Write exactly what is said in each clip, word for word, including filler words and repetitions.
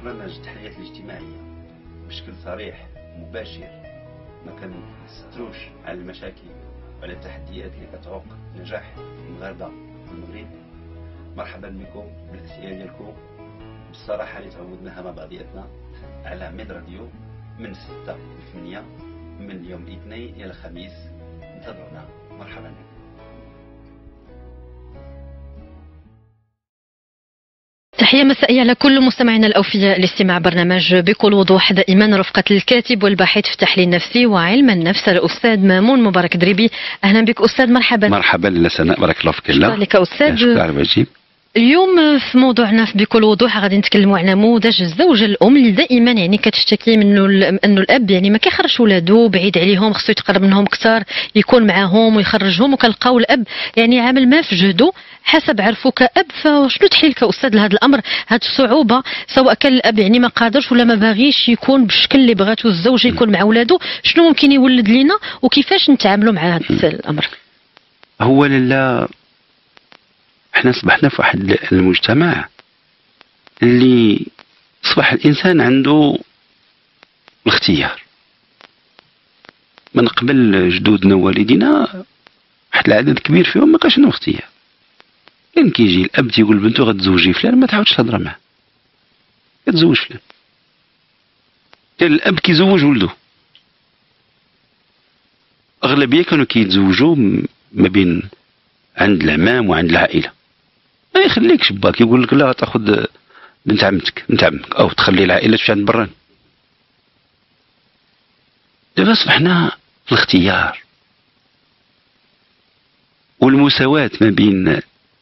برنامج التحليات الاجتماعية بشكل صريح مباشر، ما كنستروش على المشاكل وعلى التحديات اللي كتعوق نجاح المغاربة في المغرب. مرحبا بكم بالأسئلة ديالكم بالصراحة اللي تعودناها مع بعضياتنا على ميد راديو من ستة ل ثمانية من يوم الاثنين إلى الخميس. انتظرونا. مرحبا بكم. تحية مسائية لكل مستمعينا الأوفياء لاستماع برنامج بكل وضوح، دائما رفقة الكاتب والباحث في التحليل النفسي وعلم النفس الأستاذ مامون مبارك دريبي. أهلا بك أستاذ. مرحبا. مرحبا لاله سناء، بارك الله فيك. شكرا لك أستاذ. شكرا على الواجب. اليوم في موضوعنا في بكل وضوح غادي نتكلموا على نموذج الزوجه الام اللي دائما يعني كتشتكي منه انه الاب يعني ما كيخرجش ولادو، بعيد عليهم، خصو يتقرب منهم اكثر، يكون معاهم ويخرجهم، وكنلقاو الاب يعني عامل ما في جهده حسب عرفو كاب. فشنو تحليلك استاذ لهذا الامر، هذه الصعوبه، سواء كان الاب يعني ما قادرش ولا ما باغيش يكون بالشكل اللي بغاتو الزوجه يكون مع ولادو، شنو ممكن يولد لنا وكيفاش نتعاملوا مع هذا الامر؟ هو لا احنا صبحنا في واحد المجتمع اللي صبح الانسان عنده الاختيار. من قبل جدودنا ووالدينا واحد العدد كبير فيهم ما كانش عنده اختيار. كان كيجي الاب تيقول لبنته غتزوجي فلان ما تعاودش تهضر معاه، كتزوج فلان. كان الاب كيزوج ولده. اغلبيه كانوا كيتزوجوا ما بين عند العمام وعند العائله. ما يخليكش باك يقول لك لا تاخذ بنت عمتك بنت عمك او تخلي العائله تمشي عند بران. دابا صبحنا في الاختيار والمساواة ما بين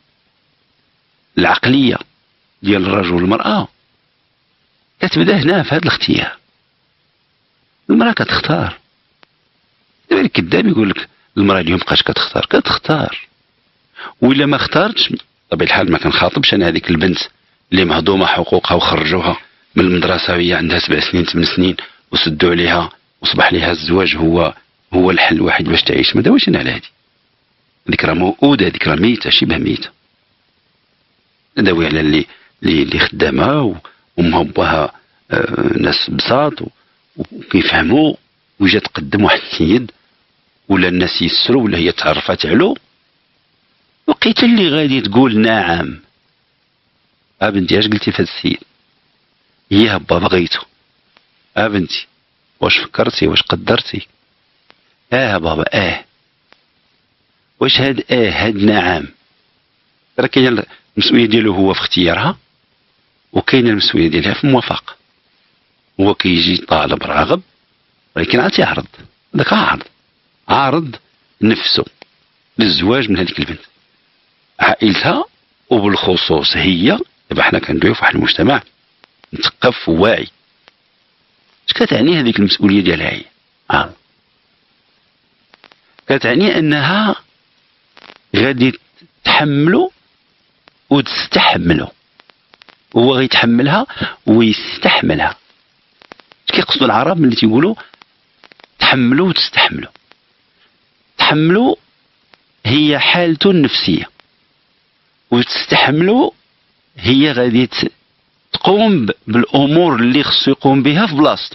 العقليه ديال الرجل والمراه كتبدا هنا في هذا الاختيار. المراه كتختار. دابا الكذاب يقول لك المراه اليوم مابقاش كتختار، كتختار. وإلا ما اختارتش بطبيعة الحال ما كنخاطبش انا هذيك البنت اللي مهضومه حقوقها وخرجوها من المدرسه وهي عندها سبع سنين ثمان سنين وسدوا عليها وصبح لها الزواج هو هو الحل الوحيد باش تعيش. ما داويش انا على هذه. هذيك راه موؤوده، هذيك راه ميته شبه ميته. نداوي على اللي اللي, اللي خدامه وامها وباها آه ناس بساط وكيفهموا، وجا تقدم واحد السيد ولا الناس يسروا ولا هي تعرفات علو، وقيت اللي غادي تقول نعم. اه بنتي اش قلتي في هذا السيد؟ يا با بغيتو. اه بنتي واش فكرتي واش قدرتي؟ اه بابا اه. واش هاد اه هاد نعم؟ راه كاينه المسؤوليه ديالو هو في اختيارها وكاينه المسؤوليه ديالها في الموافقه. هو كيجي طالب راغب ولكن عاد تيعرض، داك عارض عارض نفسه للزواج من هذيك البنت. عائلتها وبالخصوص هي، دابا حنا كندويو في واحد المجتمع مثقف وواعي. اش كتعني هذيك المسؤوليه ديالها هي؟ اه كتعني انها غادي تحملو وتستحملو. هو غيتحملها ويستحملها. اش كيقصدوا العرب ملي تيقولوا تحملو وتستحملو؟ تحملو هي حالته النفسيه وتستحملو هي غادي تقوم بالامور اللي خصو يقوم بها في بلاصتو.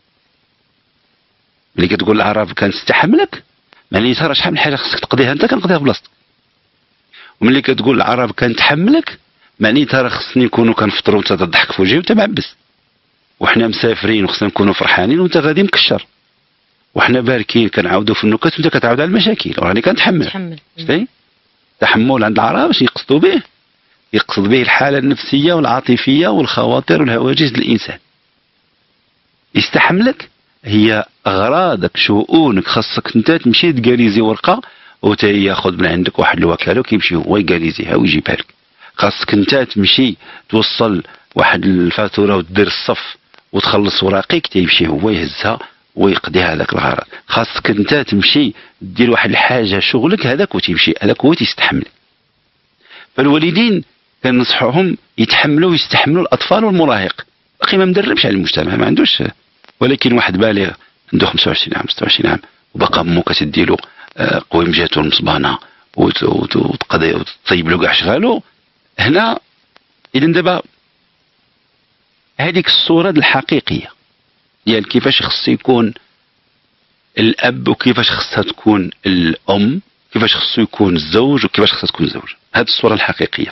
ملي كتقول العرب كنستحملك معناتها راه شحال من حاجه خصك تقضيها انت كنقضيها في بلاصتك. وملي كتقول العرب كنتحملك معناتها راه خصني نكونوا كنفطروا وانت تضحك في وجهي وانت معبس، وحنا مسافرين وخصنا نكونوا فرحانين وانت غادي مكشر، وحنا باركين كنعاودوا في النكت وانت كتعاود على المشاكل وراني كنتحمل. تحمل. شفتي؟ تحمل عند العرب اش يقصدوا به؟ يقصد به الحاله النفسيه والعاطفيه والخواطر والهواجس الانسان. يستحملك هي اغراضك شؤونك، خاصك انت تمشي تكاليزي ورقه وتا ياخذ من عندك واحد الوكاله وكيمشي هو يكاليزيها ويجيبها لك. خاصك انت تمشي توصل واحد الفاتوره ودير الصف وتخلص وراقيك تيمشي هو يهزها ويقضيها هذاك الغرض. خاصك انت تمشي دير واحد الحاجه شغلك هذاك وتمشي، هذاك هو تيستحمل. فالوالدين كنصحوهم يتحملوا ويستحملوا الاطفال والمراهق. باقي ما مدربش على المجتمع، ما عندوش، ولكن واحد بالغ عنده خمسة وعشرين عام ستة وعشرين عام وبقى امو كتديلو قويم جاتو المصبانه وتقضي وتطيب له كاع شغالو. هنا اذا دابا هذيك الصورة الحقيقية ديال كيفاش خص يكون الأب وكيفاش خصها تكون الأم، كيفاش خصو يكون الزوج وكيفاش خصها تكون الزوجة. هذه الصورة الحقيقية.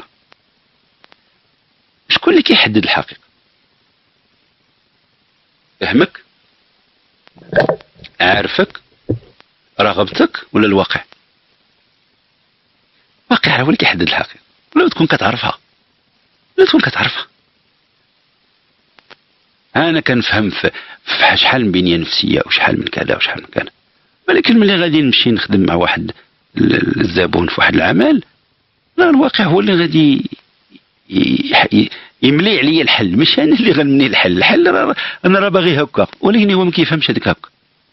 شكون اللي كيحدد الحقيقة؟ فهمك؟ عارفك؟ رغبتك ولا الواقع؟ الواقع هو اللي كيحدد الحقيقة، ولا تكون كتعرفها، ولا تكون كتعرفها. انا كنفهم في شحال من بنيه نفسيه وشحال من كذا وشحال من كذا، ولكن ملي غادي نمشي نخدم مع واحد الزبون في واحد العمل، لا الواقع هو اللي غادي يملي عليا الحل، ماشي انا اللي غنملي الحل. الحل انا راه باغي هكا، ولكن هو ما كيفهمش هذاك هكا.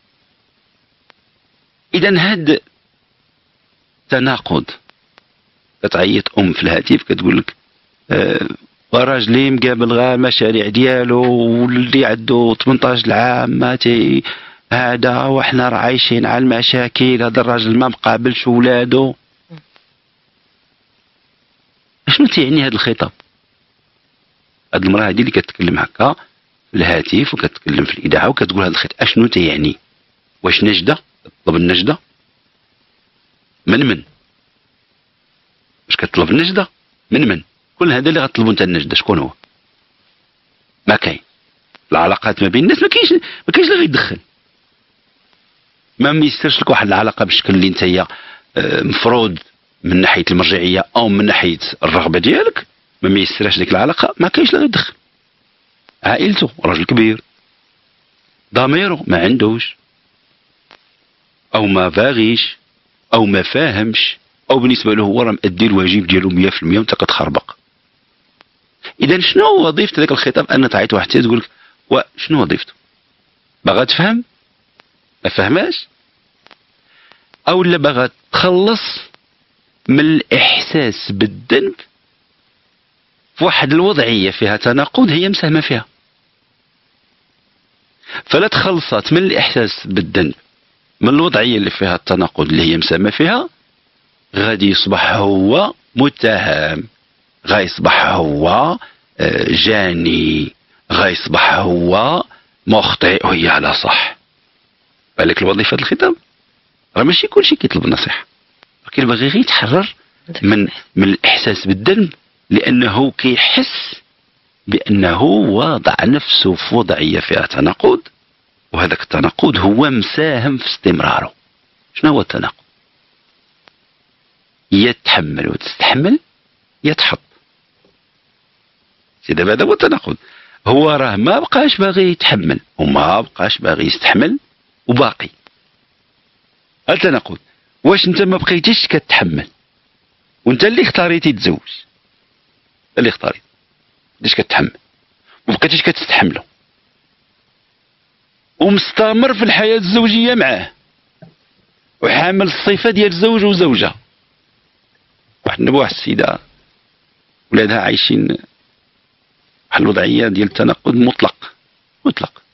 اذا هاد تناقض. كتعيط ام في الهاتف كتقول لك آه وراجلي مقابل غير المشاريع ديالو واللي عنده ثمنطاش عام ماتي هذا، وحنا راه عايشين على المشاكل، هذا الراجل ما مقابلش ولادو. شنو تيعني هذا الخطاب؟ هذه المراه هذه اللي كتكلم هكا في الهاتف وكتكلم في الاذاعه وكتقول هذا الخطاب اشنو تيعني؟ واش نجده؟ تطلب النجده؟ من من؟ واش كتطلب النجده؟ من من؟ كل هذا اللي غتطلبوا انت النجده شكون هو؟ ما كاين. العلاقات ما بين الناس ما كاينش ما كاينش اللي غيدخل. ما ميسرش لك واحد العلاقه بالشكل اللي انت هي مفروض من ناحيه المرجعيه او من ناحيه الرغبه ديالك، ما ميسرش لك العلاقه، ما كاينش اللي غيدخل. عائلته راجل كبير، ضميره ما عندوش، او ما باغيش، او ما فاهمش، او بالنسبه له هو راه مأدي الواجب ديالو مية في المية وانت كتخربق. اذا شنو وظيفه ذاك الخطاب؟ ان تعيط واحد تقول لك وشنو وظيفته؟ باغا تفهم؟ ما فهماش؟ او لا باغا تخلص من الاحساس بالذنب في واحد الوضعيه فيها تناقض هي مساهمه فيها. فلا تخلصت من الاحساس بالذنب من الوضعيه اللي فيها التناقض اللي هي مساهمه فيها، غادي يصبح هو متهم، غيصبح هو جاني، غيصبح هو مخطئ وهي على صح. بالك الوظيفه الخطاب راه ماشي كلشي كيطلب النصيحه، ولكن باغي غير يتحرر من من الاحساس بالذنب، لانه كيحس بانه وضع نفسه في وضعيه فيها تناقض، وهذاك التناقض هو مساهم في استمراره. شنو هو التناقض؟ يا تحمل وتستحمل يا تحط. سيدي هذا هو التناقض. هو راه ما بقاش باغي يتحمل وما بقاش باغي يستحمل وباقي. التناقض واش انت ما بقيتيش كتحمل وانت اللي اختاريتي تزوج، اللي اختاريت ليش كتحمل ما بقيتيش كتستحمله ومستمر في الحياه الزوجيه معاه وحامل الصفه ديال الزوج وزوجه. واحد واحد السيده ولادها عايشين واحد الوضعيه ديال التناقض مطلق مطلق.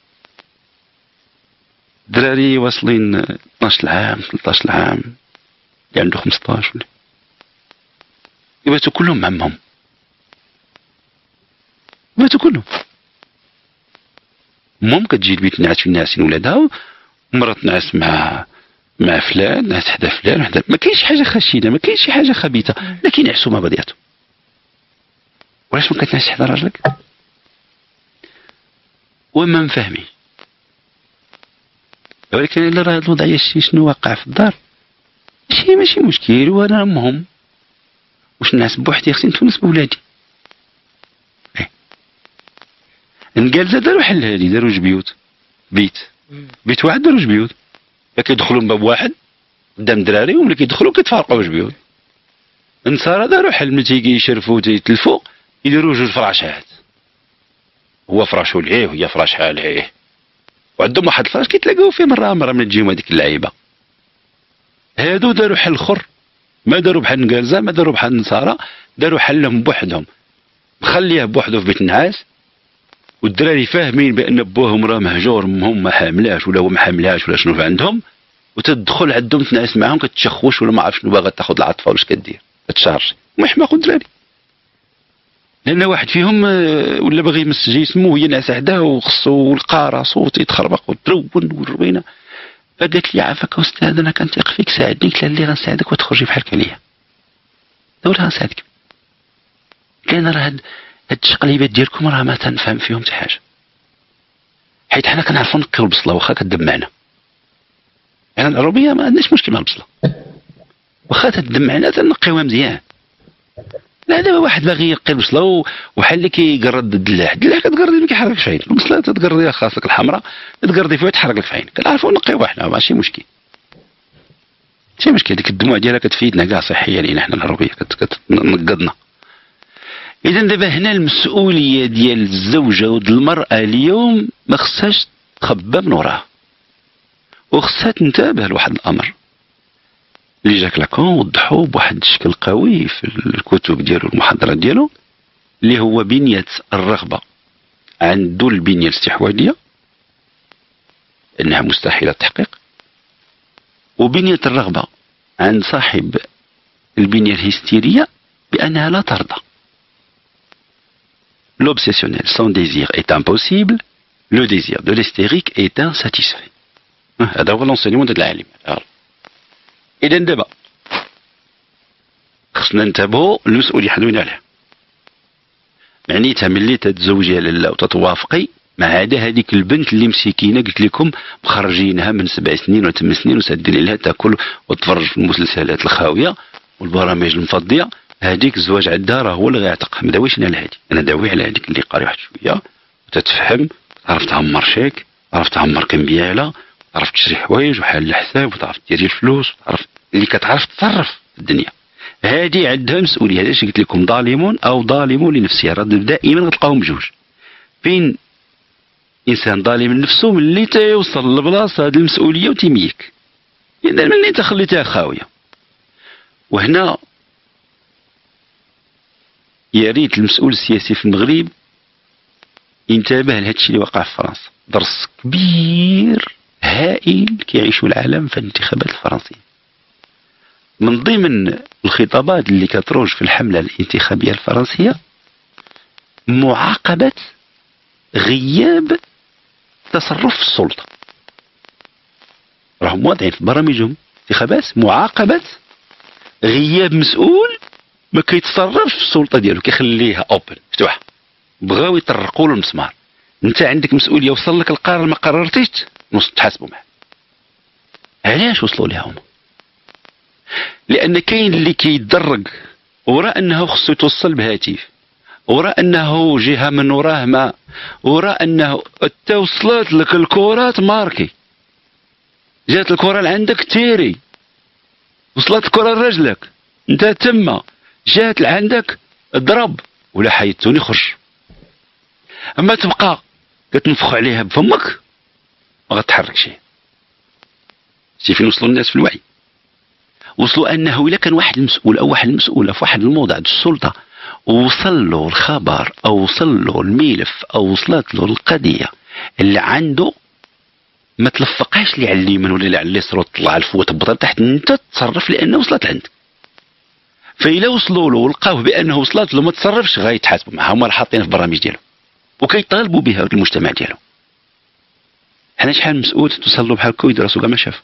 دراري واصلين اثناش عام ثلاثطاش عام، اللي عنده خمسطاش ولا يباتوا كلهم مع امهم، يباتوا كلهم. امهم كتجي البيت تنعس في الناس ولادها، ومرة تنعس مع مع فلان، نعس حدا فلان حدا، ما كاينش حاجه خشينه، ما كاينش شي حاجه خبيثه، لكن يعسوا مع بعضياتهم. وعلاش ما كتنعسش حدا راجلك؟ وما مفهمي. ولكن الا راه الوضعيه شتي شنو واقع في الدار، ماشي ماشي مشكل، وانا امهم واش نعس بوحدي، خصني نتونس بولادي. ايه نقال داروا حل هادي، داروا جوج بيوت، بيت بيت واحد داروا جوج بيوت، كيدخلوا من باب واحد قدام الدراري، وملي كيدخلوا كيتفارقوا جوج بيوت. النصارى داروا حل ملي تيجي يشرفوا تيتلفوا يديروا جوج فراشات، هو فراشو ليه وهي فراشها ليه، وعندهم واحد الفراش كيتلاقاو فيه مره مره من تجيهم هذيك اللعيبه. هادو داروا حل اخر، ما داروا بحال النقالزه، ما داروا بحال النصارى، داروا حلهم بوحدهم، مخليه بوحدو في بيت النعاس، والدراري فاهمين بان بوهم راه مهجور، امهم ما حاملاش ولا هو ما حاملهاش ولا شنو في عندهم، وتدخل عندهم تنعس معاهم كتشخوش ولا ما عرف شنو باغا تاخذ العاطفه واش كدير، كتشارجي، ما يحماقوا الدراري. لان واحد فيهم ولا باغي يمس جسمه وهي ناعسه حداه وخصو لقى راسو تيتخربق وترون والروينه. فقالت لي عافاك استاذ انا كنثيق فيك ساعدني. قلت لها اللي غنساعدك وتخرجي بحال كليا. دولة غنساعدك. كاين راه هاد هاد التقليبات ديالكم راه ما تنفهم فيهم حتى حاجه، حيت حنا كنعرفوا نقيو البصله واخا كدب معنا. يعني العربيه ما عندناش مشكل مع البصله واخا تدب معنا تنقيوها مزيان. لا دابا واحد باغي يقي البصله وحال اللي كيقرد الدلاع، الدلاع كتقردي ما كيحركش في عينك، البصله تتقرديها خاصك الحمراء تقردي فيها تحرك لك في عينك. كنعرفوا نقيوها حنا ماشي مشكل، ماشي مشكل. ديك الدموع ديالها كتفيدنا كاع صحيه لينا حنا العربيه كتنقضنا. اذا دابا هنا المسؤوليه ديال الزوجه وديال المراه اليوم ما خصهاش تخبى من وراها، وخصها تنتبه لواحد الامر اللي جاك لاكون وضحوه بواحد الشكل قوي في الكتب ديالو المحاضرات ديالو، اللي هو بنيه الرغبه عند ذو البنيه الاستحواذيه انها مستحيله التحقيق، وبنيه الرغبه عند صاحب البنيه الهستيريه بانها لا ترضى. L'obsessionnel sans désir est impossible, le désir de l'hystérique est insatisfait. هذا هو l'enseignement ديال العالم. إذا دابا خصنا ننتبهوا للمسؤولية حدونا عليها. معنيتها ملي تتزوجي يا لاله وتتوافقي مع عاده هذيك البنت اللي مسكينه قلت لكم مخرجينها من سبع سنين ولا ثمان سنين وسادين لها تاكل وتفرج في المسلسلات الخاويه والبرامج المفضيه، هذيك الزواج عندها راه هو اللي غيعتق. ما داويش انا على هذيك، انا داوي على هذيك اللي قاري واحد شويه وتتفهم، تعرف تعمر شيك، تعرف تعمر كمبياله، تعرف تشري حوايج وحال الحساب وتعرف ديري الفلوس وتعرف اللي كتعرف تصرف في الدنيا. هذه عندها مسؤوليه. هذا قلت لكم ظالمون او ظالم لنفسه، راه دائما غتلقاهم بجوج. فين انسان ظالم لنفسه ملي تيوصل لبلاصه هذه المسؤوليه وتيميك، اذا ملي تخليتها خاويه. وهنا يا ريت المسؤول السياسي في المغرب ينتبه لهذا الشيء اللي وقع في فرنسا. درس كبير هائل كيعيشوا العالم في الانتخابات الفرنسيه. من ضمن الخطابات اللي كتروج في الحمله الانتخابيه الفرنسيه معاقبه غياب تصرف السلطه. راهم واضعين في برامجهم انتخابات معاقبه غياب مسؤول ما كيتصرفش في السلطه ديالو، كيخليها اوبن مفتوحه. بغاو يطرقوا له المسمار. انت عندك مسؤوليه، وصل لك القرار ما قررتيش نص تحاسبوا معاه. علاش وصلوا لها هما؟ لان كاين اللي كيدرج وراء انه خصو يتوصل بهاتف، وراء انه جهه من وراه ما، وراء انه انت وصلت لك الكرات ماركي، جات الكره لعندك تيري، وصلت الكره لرجلك انت تما، جات لعندك ضرب ولا حيدتوني خرج. اما تبقى كتنفخ عليها بفمك ما غتحرك شيء. شتي فين وصلوا الناس في الوعي؟ وصلوا انه الا كان واحد المسؤول او واحد المسؤوله في واحد الموضع السلطه وصل له الخبر او وصل له الملف او وصلت له القضيه اللي عنده، ما تلفقهاش لي على اليمين ولا لي على اليسار وتطلع الفوق وتهبط لتحت، انت تصرف لانه وصلت عندك. فإلا وصلوا له ولقاوه بانه وصلت له ما تصرفش غيتحاسبوا معاه، هما حاطين في البرامج ديالهم وكيطالبوا بها المجتمع ديالهم. حنا شحال مسؤول توصل له بحال هكا ويدرسوا كاع ما شاف.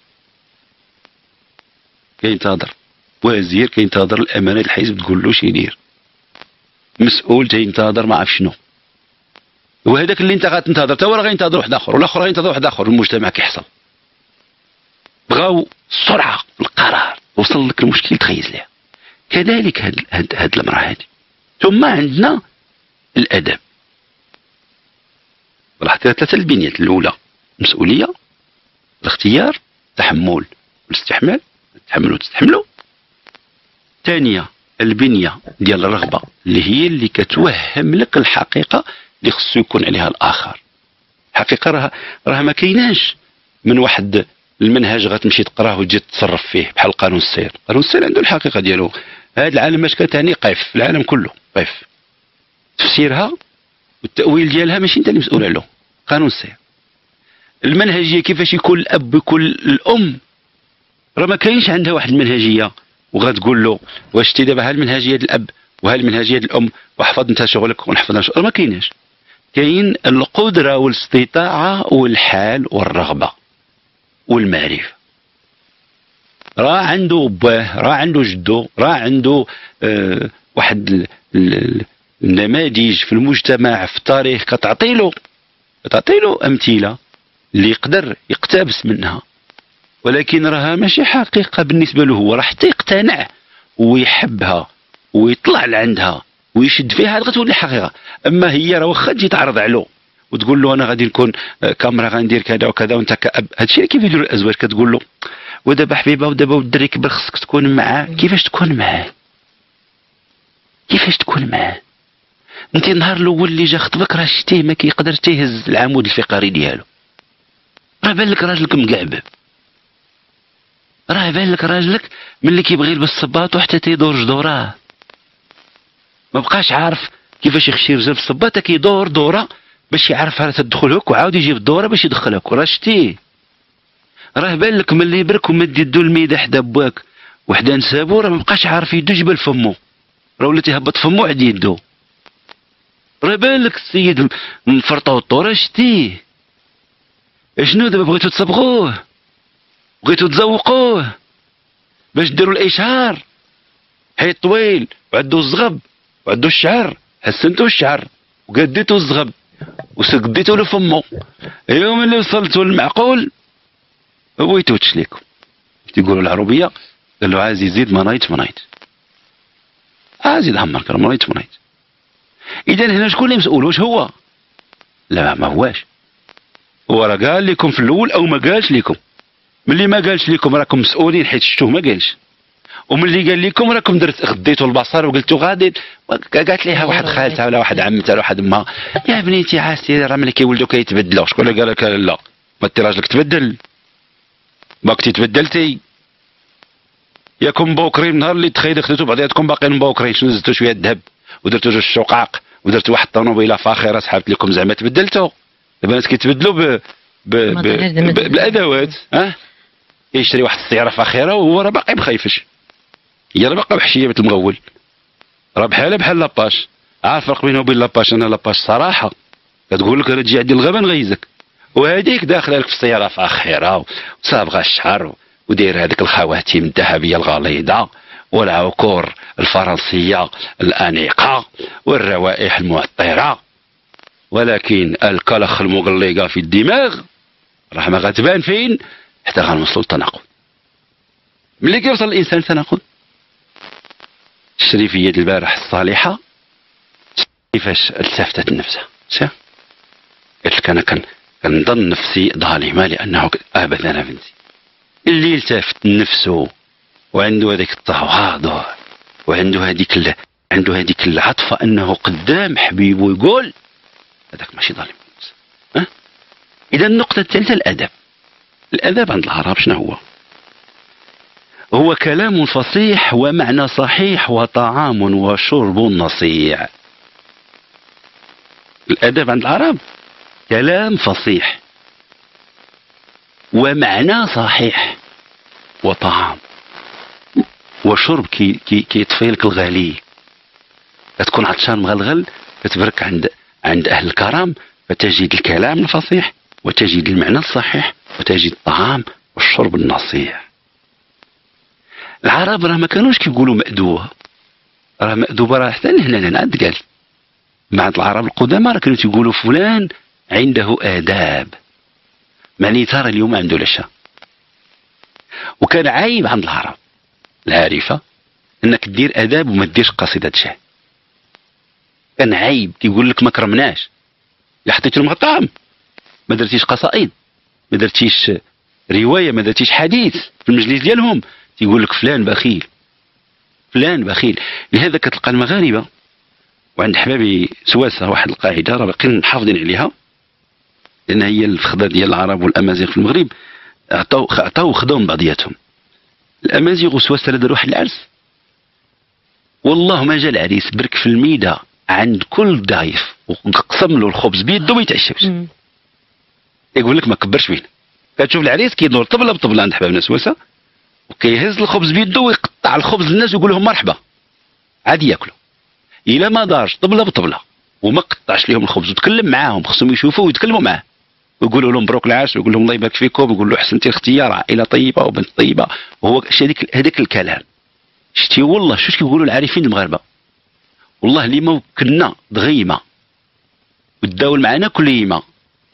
كينتظر وزير، كينتظر الامانه الحزب تقول له اش يدير، مسؤول تينتظر ما عرف شنو، وهذاك اللي انت غتنتظر تا هو راه غينتظر واحد اخر والاخر غينتظر واحد اخر. المجتمع كيحصل بغاو السرعه في القرار، وصل لك المشكل تخيز ليها. كذلك هاد هاد, هاد المراه هادي. ثم عندنا الادب. لاحظتي ثلاثه البنيات. الاولى المسؤوليه، الاختيار، التحمل والاستحمال، تحملوا وتستحملوا. ثانيه البنيه ديال الرغبه اللي هي اللي كتوهم لك الحقيقه اللي خصو يكون عليها الاخر. الحقيقه راه راه ما كايناش من واحد المنهج غتمشي تقراه وتجي تتصرف فيه بحال قانون السير. قانون السير عنده الحقيقه ديالو. هذا العالم اش كتعني قيف، العالم كله قيف. تفسيرها والتاويل ديالها ماشي انت اللي مسؤول عليه، قانون السير. المنهجيه كيفاش يكون الاب يكون الام، راه ما كاينش عندها واحد المنهجيه وغتقول له واش تي دابا ها المنهجيه ديال الاب وهل المنهجيه ديال الام واحفظ انت شغلك ونحفظ انا شغلك؟ ما كايناش. كاين القدره والاستطاعه والحال والرغبه والمعرفه. راه عنده باه، راه عنده جدو، راه عنده آه واحد ال ال النماذج في المجتمع في التاريخ كتعطي له كتعطي له امثله اللي يقدر يقتبس منها، ولكن راها ماشي حقيقه بالنسبه له هو، راه حتى يقتنع ويحبها ويطلع لعندها ويشد فيها غتولي حقيقه. اما هي راه واخا تجي تعرض عليه وتقول له انا غادي نكون كاميرا غندير كذا وكذا وانت كاب، هادشي اللي كيف يديروا الازواج، كتقول له ودابا حبيبه ودابا والدري كبر خصك تكون معاه. كيفاش تكون معاه؟ كيفاش تكون معاه؟ انت النهار الاول اللي جا خطبك راه شتيه ما كيقدر حتى يهز العمود الفقري ديالو، راه بان لك راجلك مقعبب، راه بان لك راجلك ملي كيبغي يلبس الصباط وحتى تيدور جدوراه، ما بقاش عارف كيفاش يخشي رجل بالصباط، كيدور دوره باش يعرف راه تدخل هك وعاود يجيب الدوره باش يدخلك، راه شتيه. راه بان لك ملي يبرك ومد يدو الميده حدا باك وحدا نسابو راه ما بقاش عارف يدو جبل فمو، راه ولا تيهبط فمو عند يدو. راه بان لك السيد مفرطو الطوره شتيه. اشنو دابا بغيتو تصبغوه، بغيتو تزوقوه باش ديروا الاشهار، حيط طويل وعندو الزغب وعندو الشعر، حسنتو الشعر وقديتو الزغب وسقديتو له فمو. يوم اللي وصلتو للمعقول بغيتو تشليكو، تيقولوا العربيه قال له عايز يزيد منايت منايت، عايز يزيد همر كرا منايت منايت. اذا هنا شكون اللي مسؤول؟ واش هو؟ لا ما هواش هو، راه قال لكم في الاول او ما قالش لكم. ملي ما قالش لكم راكم مسؤولين حيت شفتوه ما قالش، وملي قال لكم راكم درت غديتوا البصر وقلتوا غادي. قالت ليها واحد خالتها ولا واحد عمتها ولا واحد امها يا بنيتي عاستي راه ملي كيولدوا كيتبدلوا. شكون اللي قال لك لا؟ ما انت راجلك تبدل، ما كنتي تبدلتي. ياكم مبوكرين نهار اللي تخيل خديتوا بعضياتكم باقيين مبوكرين، شنو زدتوا شويه الذهب ودرتوا جوج شقاق ودرتوا واحد الطوموبيله فاخره سحبت لكم زعما تبدلتوا. دابا الناس كيتبدلوا ب... ب... ب... ب... بالادوات. ها يشري واحد السياره فاخره وهو راه باقي مخيفش، هي راه باقا بحشيه مثل المغول، راه بحالها بحال لاباش. عارف الفرق بينه وبين لاباش؟ انا لاباش صراحه كتقول لك راه تجي عندي الغابه نغيزك، وهذيك داخله لك في السياره فاخره وصابغه الشعر وداير هذيك الخواتيم الذهبيه الغليظه والعكور الفرنسيه الانيقه والروائح المعطره، ولكن الكلخ المقلقه في الدماغ راه ما غتبان فين حتى غنوصلوا للتناقض. ملي كيوصل الانسان للتناقض، الشريفيه ديال البارح الصالحه كيفاش التفتت لنفسها، قالت لك انا كنظن نفسي ظالمه لانه ابدا انا بنتي. اللي التفت لنفسه وعنده هذيك التواضع وعنده هذيك ال... عنده هذيك العطفه انه قدام حبيبه يقول هذاك ماشي ظالم. ها اذا النقطه الثالثه الادب. الادب عند العرب شنو هو؟ هو كلام فصيح ومعنى صحيح وطعام وشرب نصيع. الادب عند العرب كلام فصيح ومعنى صحيح وطعام وشرب كي كي كيطفي لك الغلي. كتكون عطشان مغلغل كتبرك عند عند اهل الكرم فتجد الكلام الفصيح وتجد المعنى الصحيح وتجد الطعام والشرب النصيع. العرب راه ما كانوش كيقولوا مأدوبة، راه مأدوبة راه حتى لهنا نعد قال مع العرب القدامى راه كانوا تيقولوا فلان عنده آداب. معني ترى اليوم عنده لشا. وكان عيب عند العرب العارفة انك دير اداب وما ديرش قصيدة شعر. كان عيب، كيقول لك ما كرمناش، لا حطيت لهم الطعام، ما درتيش قصائد، ما درتيش رواية، ما درتيش حديث في المجلس ديالهم، تيقول لك فلان بخيل فلان بخيل. لهذا كتلقى المغاربة وعند حبابي سواسة واحد القاعدة راه باقيين محافظين عليها، لان هي الفخذة ديال العرب والامازيغ في المغرب عطاو عطاو وخداو من بعضياتهم. الامازيغ وسواسة داروا واحد العرس، والله ما جا العريس برك في الميدة عند كل ضيف وقسم له الخبز بيده ما يتعشاش. يقول لك ما كبرش بينا. كتشوف العريس كيدور طبله بطبله عند حبابنا سواسة وكيهز الخبز بيده ويقطع الخبز للناس ويقول لهم مرحبا، عادي ياكلوا. الا ما دارش طبله بطبله وما قطعش لهم الخبز وتكلم معاهم، خصهم يشوفوا ويتكلموا معاه ويقولوا لهم مبروك العاش ويقول لهم الله يبارك فيكم ويقول له احسنتي اختيار عائله طيبه وبنت طيبه. وهو هذاك هذاك الكلام شتي والله شو كيقولوا العارفين المغاربه، والله اللي ما كنا دغيمه وتداول معنا كل يما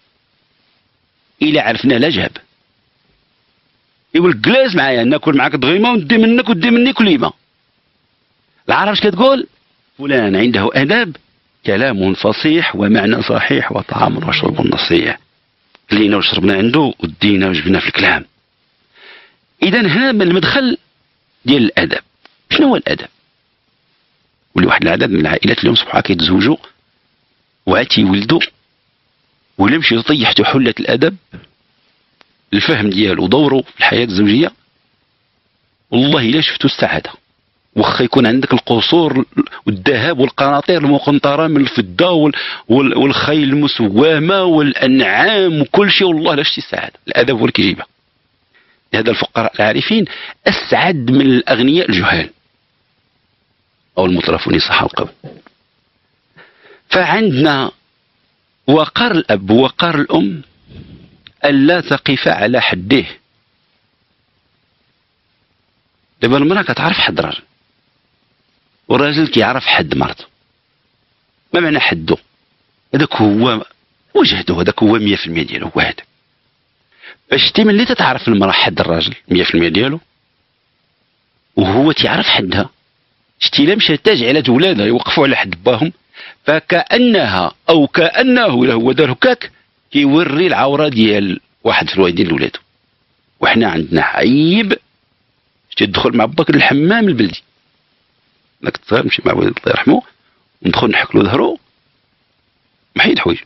الا عرفنا لا جاب يقول لك جلاس معايا ناكل معاك دغيمه وندي منك ودي مني كل يما. العرب اش كتقول؟ فلان عنده ادب، كلام فصيح ومعنى صحيح وطعام وشرب نصيح. كلينا وشربنا عنده ودينا وجبنا في الكلام. اذا هنا من المدخل ديال الادب. شنو هو الادب؟ ولي واحد العدد من العائلات اليوم سبحان كيتزوجوا وعاد تيولدوا ولا مشي يطيح حله الادب الفهم ديالو ودوره في الحياه الزوجيه، والله الا شفتوا السعاده. واخا يكون عندك القصور والذهب والقناطير المقنطره من الفضه والخيل المسومه والانعام وكل شيء، والله لا شتي السعاده. الادب هو اللي كيجيبها. هذا الفقراء العارفين اسعد من الاغنياء الجهال او المترفون صح القول. فعندنا وقار الاب ووقار الام الا تقف على حده. دابا المراه كتعرف حد راجل والراجل كيعرف حد مرته. ما معنى حده؟ هذاك هو وجهده، هذاك هو مية في المية ديالو هو هذاك. باش تي ملي تتعرف المراه حد الراجل مية في المية ديالو وهو تيعرف حدها، شتي لا مشات تاجعلات ولادها يوقفوا على حد باهم فكانها او كانه الا هو دار هكاك كيوري العوره ديال واحد في الوالدين لولادو. وحنا عندنا عيب تدخل مع باك للحمام البلدي، انا كنت صغير نمشي مع والدي الله يرحمه وندخل نحك له ظهرو محيد حوايج.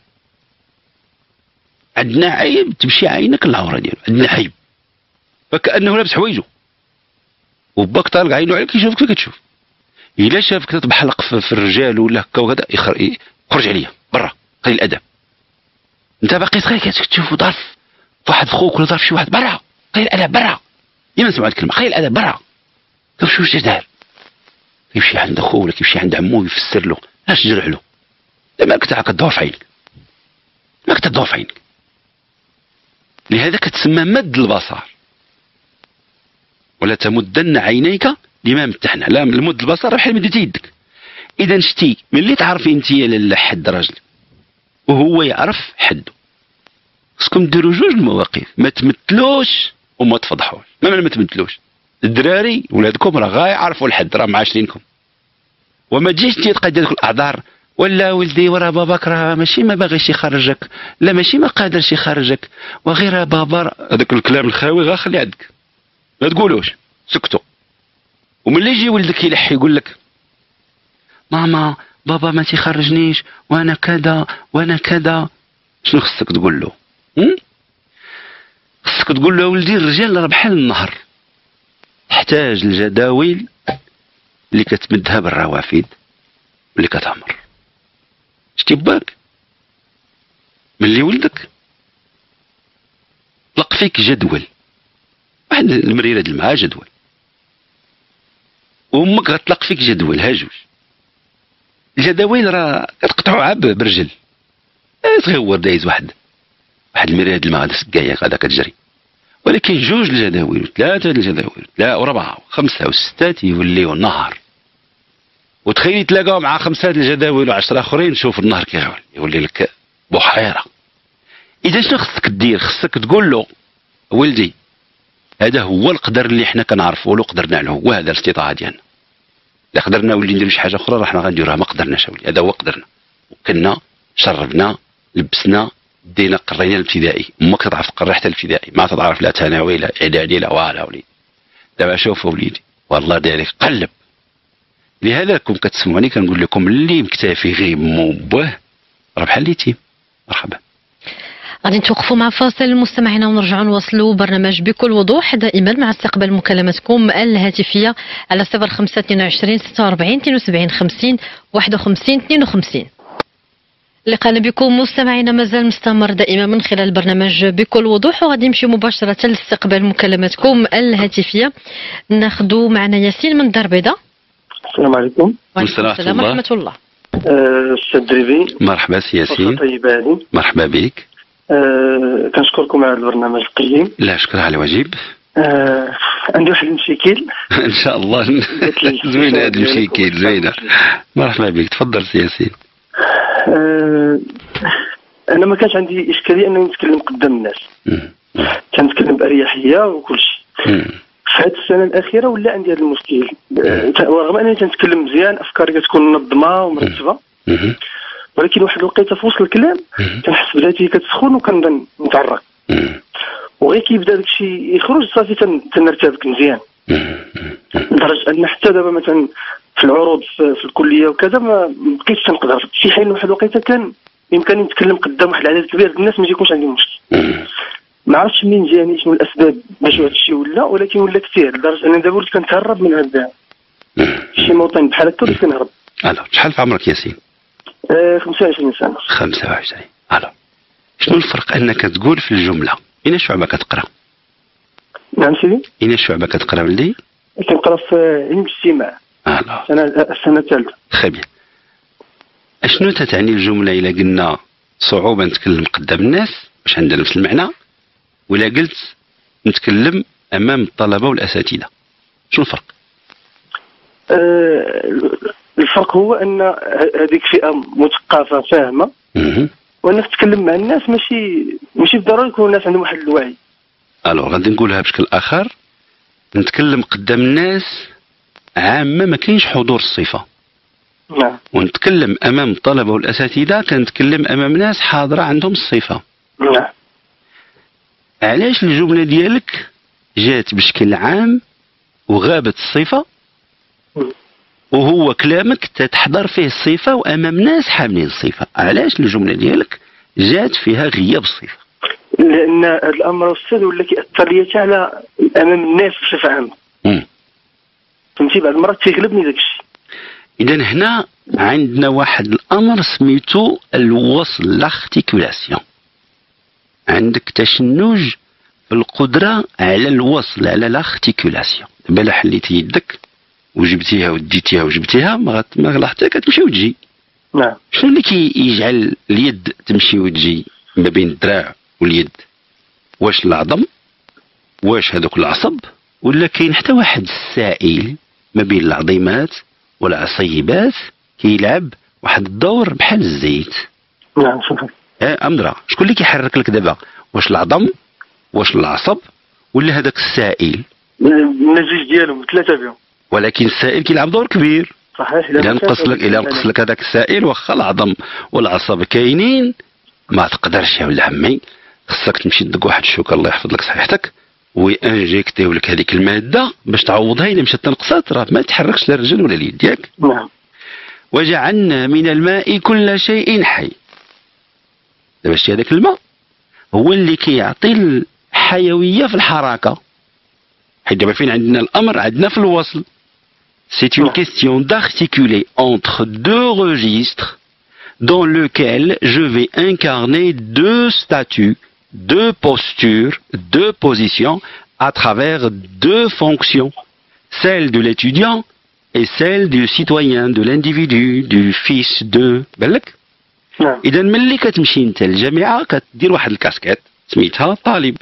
عندنا عيب تمشي عينك للعوره ديالو، عندنا عيب فكانه لابس حوايجو وباك طالق عينو عليك يشوفك كيف كتشوف. الا شافك تتبحلق في الرجال ولا هكا وكذا يخرج عليا برا، خلي الادب. انت باقي صغير كتشوف ظرف واحد خوك ولا ظرف شي واحد برا، خلي الادب برا. ديما نسمعوا هاد الكلمه خلي الادب برا. كيف واش دار؟ كيمشي عند اخوه ولا كيمشي عند عمو يفسر له اش جرح له. مالك كتدور في عينك، مالك تدور في عينك. لهذا كتسمى مد البصر. ولا تمدن عينيك لما متحنا، لا المد البصر بحال مديتي يدك. اذا شتي ملي تعرفي انت لحد راجل وهو يعرف حده، خصكم ديروا جوج المواقف، ما تمثلوش وما تفضحوش. ما معنى ما تمثلوش؟ الدراري ولادكم راه غايعرفوا الحد، راه معاشرينكم. وما تجيش تلقى ديك الاعذار ولا ولدي ورا باباك راه ماشي ما باغيش يخرجك، لا ماشي ما قادرش يخرجك وغير بابا. هذاك الكلام الخاوي غا خلي عندك، ما تقولوش، سكتوا. وملي يجي ولدك يلحي يقول لك ماما بابا ما تيخرجنيش وانا كذا وانا كذا، شنو خصك تقول له؟ خصك تقول له ولدي الرجال راه بحال النهر، تحتاج الجداول اللي كتمدها بالروافد اللي كتعمر. شتي باك ملي ولدك طلق فيك جدول، واحد المريره ديال الماء جدول، وامك غتطلق فيك جدول ها جوج. الجداول راه كتقطعوها برجل، تغور دايز واحد واحد المريره ديال الماء غادا سكايه غادا كتجري. ولكن جوج الجداول وثلاثه الجداول لا وربعه وخمسه وسته تيوليو النهر. وتخيل تلاقاو مع خمسه الجداول وعشره اخرين، شوف النهر كيغول يولي لك بحيره. اذا شنو خصك دير؟ خصك تقول له ولدي هذا هو القدر اللي حنا كنعرفوا له قدرنا له، هو هذا الاستطاعه ديالنا. اذا قدرنا ولي نديرو شي حاجه اخرى راه حنا غنديروها، ما قدرناش ولي، هذا هو قدرنا. وكلنا شربنا لبسنا دينا قرينا الابتدائي، امك تضعف تقري حتى الابتدائي، ما تضعف لا ثانوي لا اعدادي لا والو وليدي. دابا شوفوا وليدي والله داير قلب. لهذا كون كتسمعوني كنقول لكم اللي مكتفي غير مو بواه راه بحال اليتيم. مرحبا. غادي نتوقفوا مع فاصل مستمعينا ونرجعوا نواصلوا برنامج بكل وضوح دائما مع استقبال مكالمتكم الهاتفيه على صفر خمسة اثنين وعشرين ستة وأربعين اثنين وسبعين خمسين واحد وخمسين اثنين وخمسين. لقاءنا بكم مستمعينا مازال مستمر دائما من خلال برنامج بكل وضوح، وغادي نمشي مباشره لاستقبال مكالمتكم الهاتفيه. ناخذ معنا ياسين من الدار البيضاء. السلام عليكم. وعليكم السلام ورحمة الله. أستاذ دريبي، مرحبا سي ياسين. طيبة هذه. مرحبا بك. أه كنشكركم على البرنامج القيم. لا شكرا على الواجب. أه عندي واحد المشكل. ان شاء الله زوينه هذا المشكل، زوينه. مرحبا بك، تفضل سي ياسين. أه انا ما كانش عندي اشكاليه انني نتكلم قدام الناس، كنتكلم باريحيه وكل شيء. في هذه السنه الاخيره ولا عندي هذا المشكل، ورغم انني تنتكلم مزيان، افكاري كتكون منظمه ومرتبه، ولكن واحد الوقيته في وسط الكلام كنحس بذاتي كتسخن وكنبدا نتعرق، وغير كيبدا داك الشيء يخرج صافي تنرتبك مزيان، لدرجه ان حتى دابا مثلا في العروض في, في الكليه وكذا ما بقيتش تنقدر. في شي حين واحد الوقيته كان يمكنني نتكلم قدام واحد العدد كبير ديال الناس ما يكونش عندي مشكل. ما عرفتش منين جاني، شنو الاسباب باش هذا الشيء ولا، ولكن ولا كثير لدرجه ان دابا وليت كنتهرب من هذا شي موطن بحال هكا وليت كنهرب. الو شحال في عمرك ياسين؟ آه خمسة وعشرين سنه. خمسة وعشرين. الو شنو الفرق انك تقول في الجمله اين شعبه كتقرا؟ نعم سيدي. اين شعبه كتقرا ولدي؟ كنقرا في علم الاجتماع. الو السنه السنه الثالثه. خي بيان. اشنو تتعني الجمله الا قلنا صعوبه نتكلم قدام الناس باش عندها نفس المعنى، ولا قلت نتكلم امام الطلبه والاساتذه؟ شنو الفرق؟ أه الفرق هو ان هذيك فئه مثقفه فاهمه، وانك تتكلم مع الناس ماشي ماشي بالضروره يكون الناس عندهم واحد الوعي. الو غادي نقولها بشكل اخر، نتكلم قدام الناس عامه ما كاينش حضور الصفه. نعم. ونتكلم امام الطلبه والاساتذه كنتكلم امام ناس حاضره عندهم الصفه. نعم. علاش الجمله ديالك جات بشكل عام وغابت الصفه، وهو كلامك تتحضر فيه الصفه وامام ناس حاملين الصفه؟ علاش الجمله ديالك جات فيها غياب الصفه؟ لان هذا الامر استاذ ولا كيأثر لي حتى على امام الناس بصفه عامه. فهمتي، بعض المرات تيغلبني داك الشيء. اذا هنا عندنا واحد الامر سميتو الوصل، لاختيكولاسيون. عندك تشنج في القدره على الوصل، على لاختيكولاسيون. دابا لا حليتي يدك وجبتيها وديتيها وجبتيها ما غلا حتى كتمشي وتجي. نعم. شنو اللي كيجعل اليد تمشي وتجي ما بين الذراع واليد؟ واش العظم؟ واش هذوك العصب؟ ولا كاين حتى واحد السائل ما بين العظيمات والعصيبات كيلعب واحد الدور بحال الزيت؟ نعم صحيح. اه امرا، شكون اللي كيحرك لك دابا؟ واش العظم؟ واش العصب؟ ولا هذاك السائل؟ النتيجه ديالهم ثلاثه بهم. ولكن السائل كيلعب دور كبير. صحيح. الا نقص لك الا نقص لك هذاك السائل، واخا العظم والعصب كاينين ما تقدرش يا ولد عمي، خصك تمشي تدق واحد الشوكه الله يحفظ لك صحيحتك وانجيكتيو لك هذيك الماده باش تعوضها. الا مشات تنقصات راه ما تحركش لا الرجل ولا اليد ياك. نعم. وجعلنا من الماء كل شيء حي. دابا شتي هذاك الماء هو اللي كيعطي الحيويه في الحركه. حيت دابا فين عندنا الامر؟ عندنا في الوصل. C'est une question d'articuler entre deux registres dans lequel je vais incarner deux statuts, deux postures, deux positions à travers deux fonctions, celle de l'étudiant et celle du citoyen, de l'individu, du fils de. بالك؟ نعم. إذا ملي كتمشي أنت للجامعة كتدير واحد الكاسكيت سميتها طالب.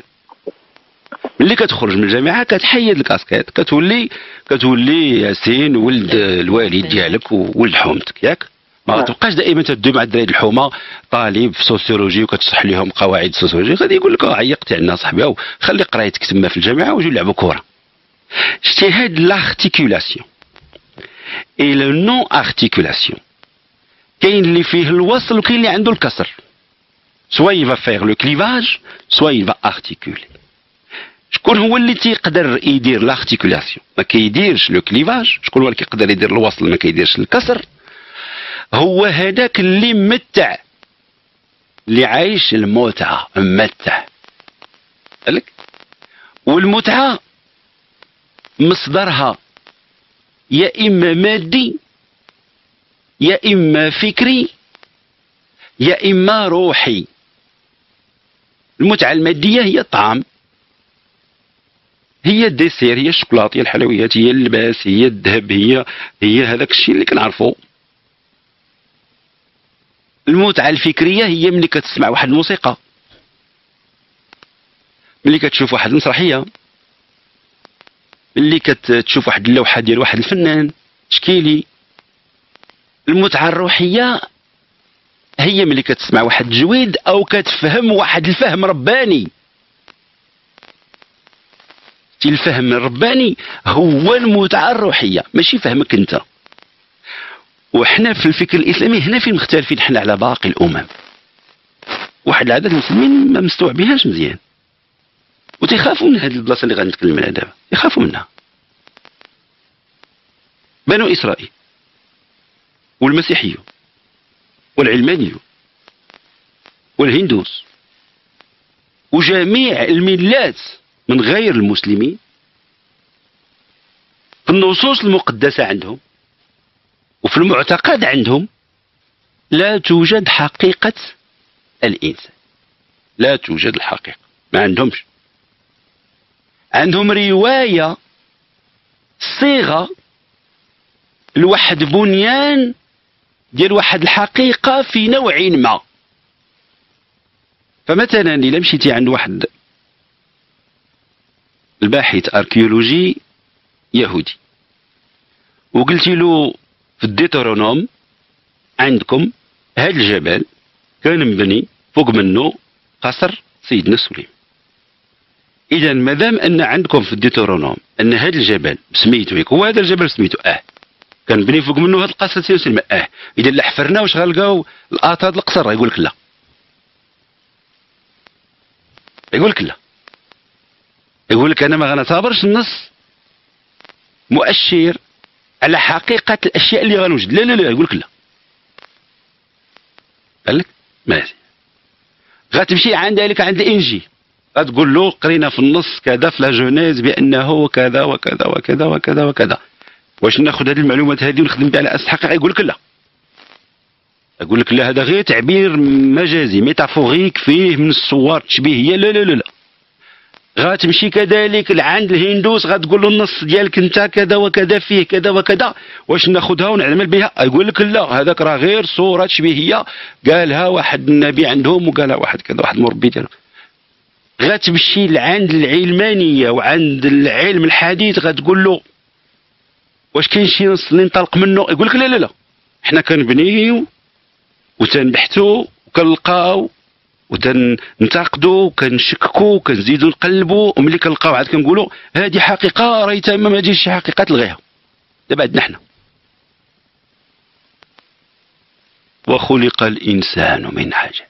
ملي كتخرج من الجامعه كتحيد الكاسكيت، كتولي كتولي ياسين ولد الوالد ديالك وولد حومتك ياك. ما غتبقاش دائما تدوي مع الدراري الحومه طالب في سوسيولوجي وكتشرح لهم قواعد السوسيولوجي، غادي يقول لك عيقتي عندنا صاحبي خلي قرايتك تما في الجامعه وجيو نلعبوا كره. شتي هاد لارتيكولاسيون اي لو نون ارتيكولاسيون، كاين اللي فيه الوصل وكاين اللي عنده الكسر. سوا يفا فيغ لو كليفاج سوا يفا ارتيكولي. شكون هو اللي تيقدر يدير لارتيكولاسيون ما كيديرش لو كليفاج؟ شكون هو اللي كيقدر يدير الوصل ما كيديرش الكسر؟ هو هذاك اللي متع، اللي عايش المتعه، ممتع. قالك والمتعه مصدرها يا اما مادي يا اما فكري يا اما روحي. المتعه الماديه هي الطعام، هي الديسير، هي الشوكولات، هي الحلويات، هي اللباس، هي الذهب، هي هي هذاك الشيء اللي كنعرفو. المتعة الفكرية هي ملي كتسمع واحد الموسيقى، ملي كتشوف واحد المسرحية، ملي كتشوف واحد اللوحة ديال واحد الفنان تشكيلي. المتعة الروحية هي ملي كتسمع واحد الجويد او كتفهم واحد الفهم رباني. الفهم الرباني هو المتعة الروحية، ماشي فهمك انت. وحنا في الفكر الاسلامي هنا فين مختلفين حنا على باقي الامم. واحد العادات المسلمين ما مستوعبينهاش مزيان، وتيخافوا من هذه البلاصه اللي غنتكلم عليها دابا، يخافوا منها. بنو اسرائيل والمسيحيه والعلمانيه والهندوس وجميع الملات من غير المسلمين، في النصوص المقدسة عندهم وفي المعتقد عندهم لا توجد حقيقة الإنسان. لا توجد الحقيقة، ما عندهمش. عندهم رواية، صيغة لواحد بنيان ديال واحد الحقيقة في نوع ما. فمثلا إلا مشيتي عند واحد الباحث أركيولوجي يهودي وقلتي له في الديترونوم عندكم هذا الجبل كان مبني فوق منه قصر سيدنا سليم، إذا مادام أن عندكم في الديترونوم أن هذا الجبل سميتو هو هذا الجبل سميتو اه كان مبني فوق منه هذا القصر سيدنا سليم اه إذا لا حفرنا واش غنلقاو الآثار هذا القصر؟ يقول لك لا، يقول لك لا، يقول لك أنا ما غنعتبرش النص مؤشر على حقيقة الأشياء اللي غنوجد. لا لا لا، يقول لك لا. قال لك ماشي. غتمشي عند ذلك عند الإنجيل غتقول له قرينا في النص كذا في لا جونيز بأنه كذا وكذا وكذا وكذا وكذا، واش ناخذ هذه المعلومات هذه ونخدم بها على أساس حقيقة؟ يقول لك لا. يقول لك لا، هذا غير تعبير مجازي ميتافوريك فيه من الصور تشبيهية. لا لا لا لا. غتمشي كذلك عند الهندوس غتقول له النص ديالك انت كذا وكذا فيه كذا وكذا، واش ناخذها ونعمل بها؟ يقول لك لا، هذاك راه غير صوره تشبيهيه قالها واحد النبي عندهم وقالها واحد كذا واحد مربي ديالهم. غتمشي لعند العلمانيه وعند العلم الحديث غتقول له واش كاين شي نص اللي نطلق منه؟ يقول لك لا لا لا، حنا كنبنيو وتنبحثوا وكنلقاو وتنتقدوا وكنشككوا وكنزيدوا نقلبوا، وملي كنلقاو عاد كنقولوا هذه حقيقه راهي تما ما تجيش شي حقيقه تلغيها. دابا عندنا حنا وخلق الانسان من عجل.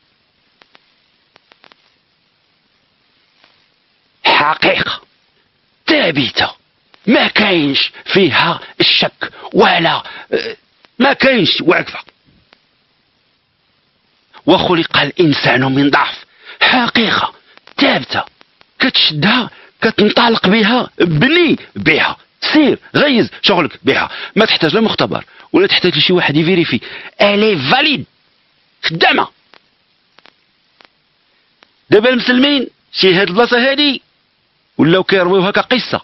حقيقه ثابته ما كاينش فيها الشك ولا ما كاينش واقفه. وخلق الإنسان من ضعف، حقيقة ثابتة كتشدها كتنطلق بها، بني بها، سير غيز شغلك بها، ما تحتاج لا مختبر ولا تحتاج لشي واحد يفيريفي، الي فاليد خدامة. دابا المسلمين شي هاد البلاصة هادي ولاو كيرويوها كقصة.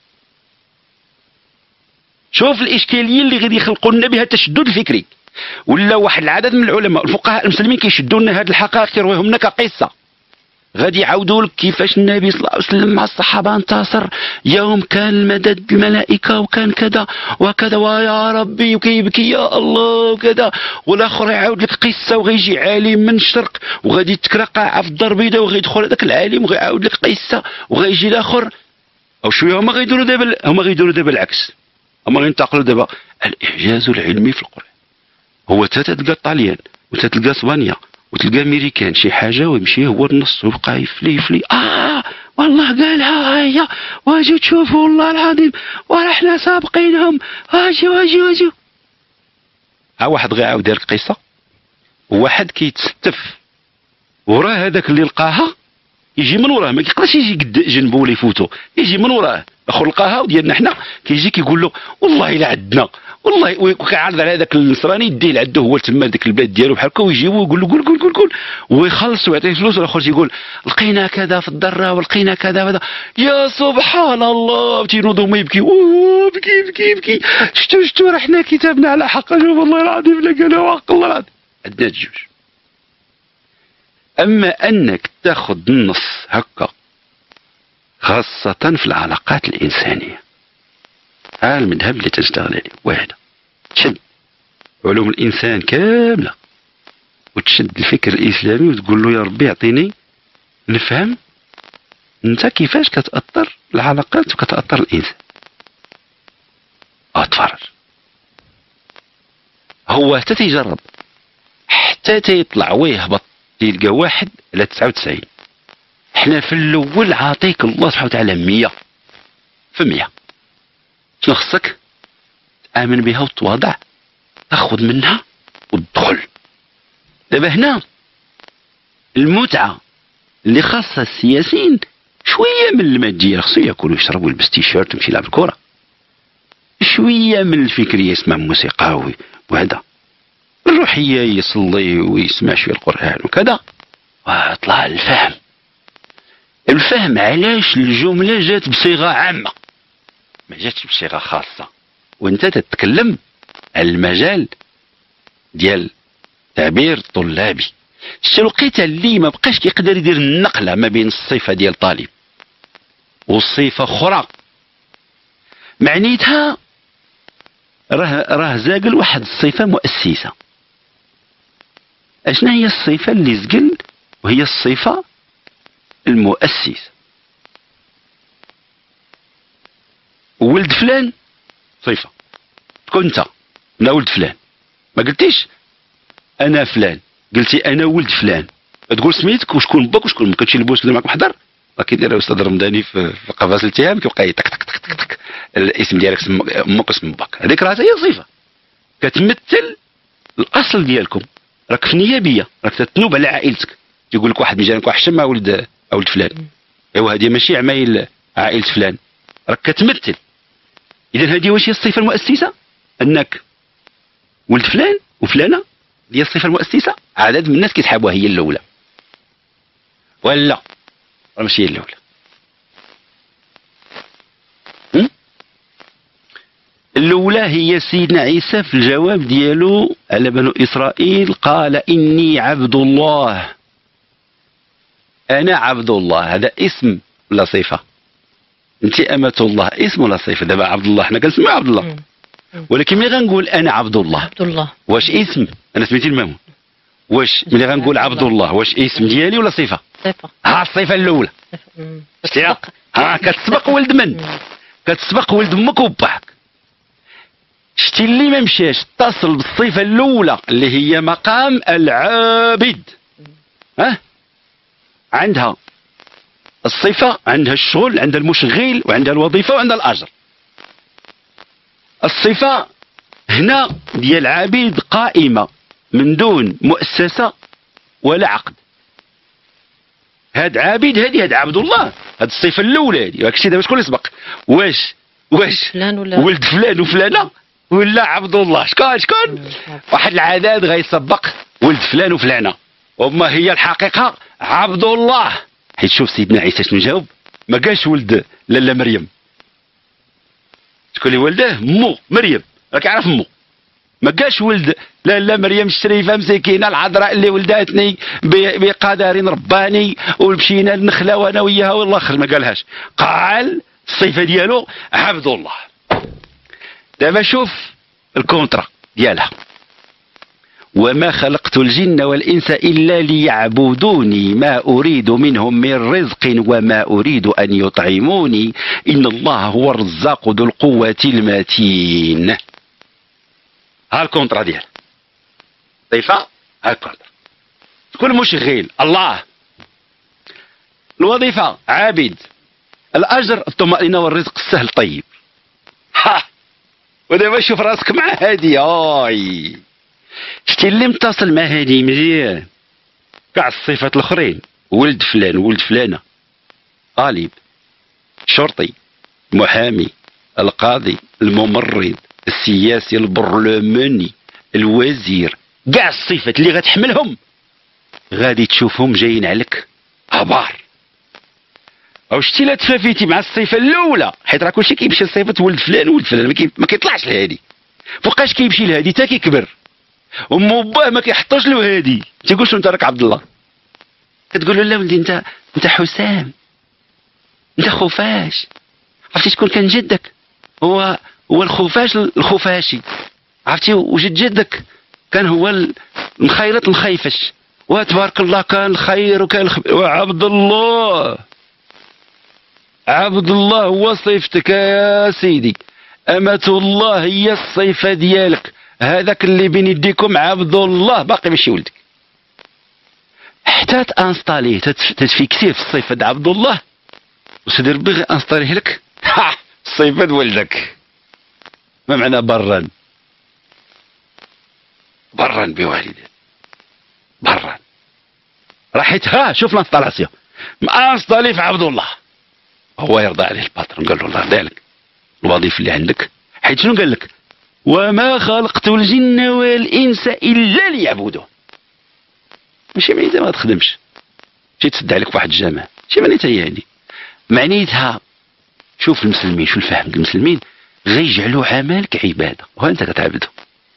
شوف الإشكالية اللي غادي يخلقوا لنا بها التشدد الفكري، ولا واحد العدد من العلماء الفقهاء المسلمين كيشدوا لنا هذه الحقائق كيرويهم لنا كقصه. غادي يعاودوا لك كيفاش النبي صلى الله عليه وسلم مع الصحابه انتصر يوم كان المدد الملائكه وكان كذا وكذا ويا ربي وكيبكي يا الله وكذا، والاخر يعاود لك قصه وغيجي عالم من الشرق وغادي يتكرقع في الدار البيضاء وغيدخل هذاك العالم وغيعاود لك قصه وغيجي الاخر. او شويه هما غيديروا دابا هما غيديروا دابا العكس، هما غينتقلوا دابا الاعجاز العلمي في القرآن. هو تا تلقى الطاليان وتلقى اسبانيا وتلقى امريكان شي حاجه ويمشي هو النص ويبقى يفلي يفلي اه والله قالها هيا واجي تشوفوا والله العظيم ورحنا سابقينهم واجي واجي واجي. ها واحد غيعاود دار قصه وواحد كيتستف وراه هذاك اللي لقاها يجي من وراه، ما كيقدرش يجي قد جنبه ولا يفوتو، يجي من وراه اخر لقاها وديالنا حنا كيجي كيقول له والله الا عندنا والله وكيعرض على هذاك النصراني يديه لعندو هو تما ديك البلاد ديالو بحال هكا ويجيبو ويقول له قول قول قول قول ويخلص ويعطيه فلوس والاخر يقول لقينا كذا في الدره ولقينا كذا كذا. يا سبحان الله تينوض هما يبكيو بكي بكي بكي شفتوا شفتوا راه حنا كتابنا على حق. شوف والله العظيم لا قالوا حق الله العظيم. عندنا الجوج. اما انك تاخذ النص هكا خاصه في العلاقات الانسانيه، ها المذهب اللي تشتغل عليه واحد تشد علوم الانسان كامله وتشد الفكر الاسلامي وتقول له يا ربي اعطيني نفهم انت كيفاش كتاثر العلاقات وكتاثر الانسان. اتفرج هو حتى تيجرب حتى تيطلع ويهبط تلقى واحد على تسعة وتسعين. احنا في الاول عاطيك الله سبحانه وتعالى مية في مية. شنو خصك؟ تآمن بها وتواضع تاخذ منها وتدخل. دابا هنا المتعة اللي خاصة السياسيين شوية من المادية، خصو ياكل ويشرب ويلبس تيشيرت ويمشي يلعب الكرة. شوية من الفكرية يسمع موسيقى وهذا. الروحية يصلي ويسمع شوية القرآن وكذا. وطلع الفهم. الفهم علاش الجملة جات بصيغة عامة ما جاتش بصيغة خاصة وانت تتكلم على المجال ديال تعبير طلابي. شتي الوقيته اللي ما بقاش كيقدر يدير النقله ما بين الصفه ديال طالب والصفه اخرى معنيتها راه راه زاقل واحد الصفه مؤسسه. اشنا هي الصفه اللي زقل؟ وهي الصفه المؤسسه. ولد فلان صفه كنت انا ولد فلان، ما قلتيش انا فلان، قلتي انا ولد فلان. تقول سميتك وشكون باك وشكون ما كتمشي لبوس معك محضر راه كيدير الاستاذ رمضاني في قفص الاتهام كيبقى يطق طق طق طق طق الاسم ديالك اسم امك اسم باك. هذيك راه هي صفه كتمثل الاصل ديالكم. راك في نيابيه راك تتنوب على عائلتك. تيقول لك واحد من جيرانك واحد شم ولد ولد فلان، ايوا هذه ماشي عمايل عائله فلان راك كتمثل. اذا هذه واش هي الصفه المؤسسه؟ انك ولد فلان وفلانه هي الصفه المؤسسه. عدد من الناس كيسحبوها هي الاولى ولا راه ماشي هي الاولى. الاولى هي سيدنا عيسى في الجواب ديالو على بنو اسرائيل قال اني عبد الله. انا عبد الله هذا اسم ولا صفه؟ انت امة الله اسم ولا صفه؟ دابا عبد الله حنا كنسميو عبد الله ولكن ملي غنقول انا عبد الله عبد الله واش اسم؟ انا سميتي المامون. واش ملي غنقول عبد الله واش اسم ديالي ولا صفه؟ صفه. ها الصفه الاولى شتيها ها كتسبق ولد من؟ كتسبق ولد امك وباك. شتي اللي ما مشاش اتصل بالصفه الاولى اللي هي مقام العابد. ها عندها الصفه، عندها الشغل، عندها المشغل وعندها الوظيفه وعندها الاجر. الصفه هنا ديال عبيد قائمه من دون مؤسسه ولا عقد. هاد عابد هادي هاد عبد الله هاد الصفه الاولى هادي. هاك الشيء دابا شكون اللي سبق؟ واش واش فلان ولا ولد فلان وفلانه ولا عبد الله؟ شكون شكون؟ واحد العدد غيسبق ولد فلان وفلانه وما هي الحقيقه عبد الله. حيت شوف سيدنا عيسى شنو جاوب؟ ما قالش ولد لاله مريم. شكون اللي ولده؟ مو مريم. راك عارف مو ما قالش ولد لاله مريم الشريفه مسكينه العذراء اللي ولدتني بقدر رباني ومشينا للنخله وانا وياها والله خير. ما قالهاش. قال الصفه ديالو عبد الله. دابا شوف الكونترا ديالها وما خلقت الجن والإنس إلا ليعبدوني ما أريد منهم من رزق وما أريد أن يطعموني إن الله هو الرزاق ذو القوة المتين. ها الكونترا ديالها صفة. ها الكونترا. تكون مشغل الله، الوظيفة عابد، الأجر الطمأنينة والرزق السهل طيب. ها ودابا شوف راسك مع هادي. هاي شتي اللي متصل مع هادي مزيان كاع الصفات الاخرين ولد فلان ولد فلانه طالب شرطي محامي القاضي الممرض السياسي البرلماني الوزير كاع الصفات اللي غتحملهم غادي تشوفهم جايين عليك ابار. او شتي لا تفافيتي مع الصفه الاولى، حيت راه كلشي كيمشي لصفه ولد فلان ولد فلان، ما كيطلعش لهادي. فوقاش كيمشي لهادي حتى كيكبر ومو باه ما كيحطوش له هادي، تيقول له انت راك عبد الله، كتقول له لا ولدي انت انت حسام، انت خفاش. عرفتي شكون كان جدك؟ هو هو الخفاش الخفاشي. عرفتي وجد جدك كان هو المخيلط المخيفش، وتبارك الله كان الخير وكان الخ... وعبد الله عبد الله هو صيفتك يا سيدي، أمة الله هي الصيفة ديالك. هذاك اللي بين يديكم عبد الله باقي ماشي ولدك، حتى تانستاليه تتفيكسيه في الصيفة د عبد الله وسيدي ربي غير انستاليه لك ها الصيفة د ولدك. ما معنى برا؟ برا بوالديه، برا راحت ها شوف الانستالاسيون انستالي في عبد الله. هو يرضى عليه الباترون، قال له الله يرضى عليك الوظيفه اللي عندك، حيت شنو قال لك؟ وما خلقت الجن والانس الا ليعبدون. ماشي معناتها ما تخدمش تمشي تسد عليك في واحد الجامع، ماشي معناتها هي هادي. معناتها شوف المسلمين، شو الفهم د المسلمين، غيجعلوا عملك عباده وانت كتعبده.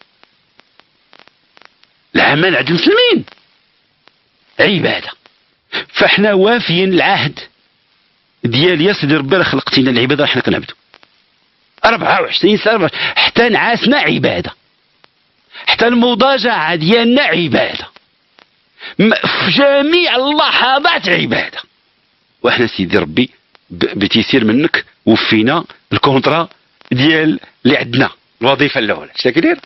العمل عند المسلمين عباده، فاحنا وافيين العهد ديال يا سيدي ربي راه خلقتينا العباده حنا كنعبدو أربعة وعشرين سنه، حتى نعاسنا عباده، حتى المضاجعه ديالنا عباده، في جميع اللحظات عباده. واحنا سيدي ربي بتيسير منك وفينا الكونترا ديال اللي عندنا الوظيفه الاولى. اش كدير؟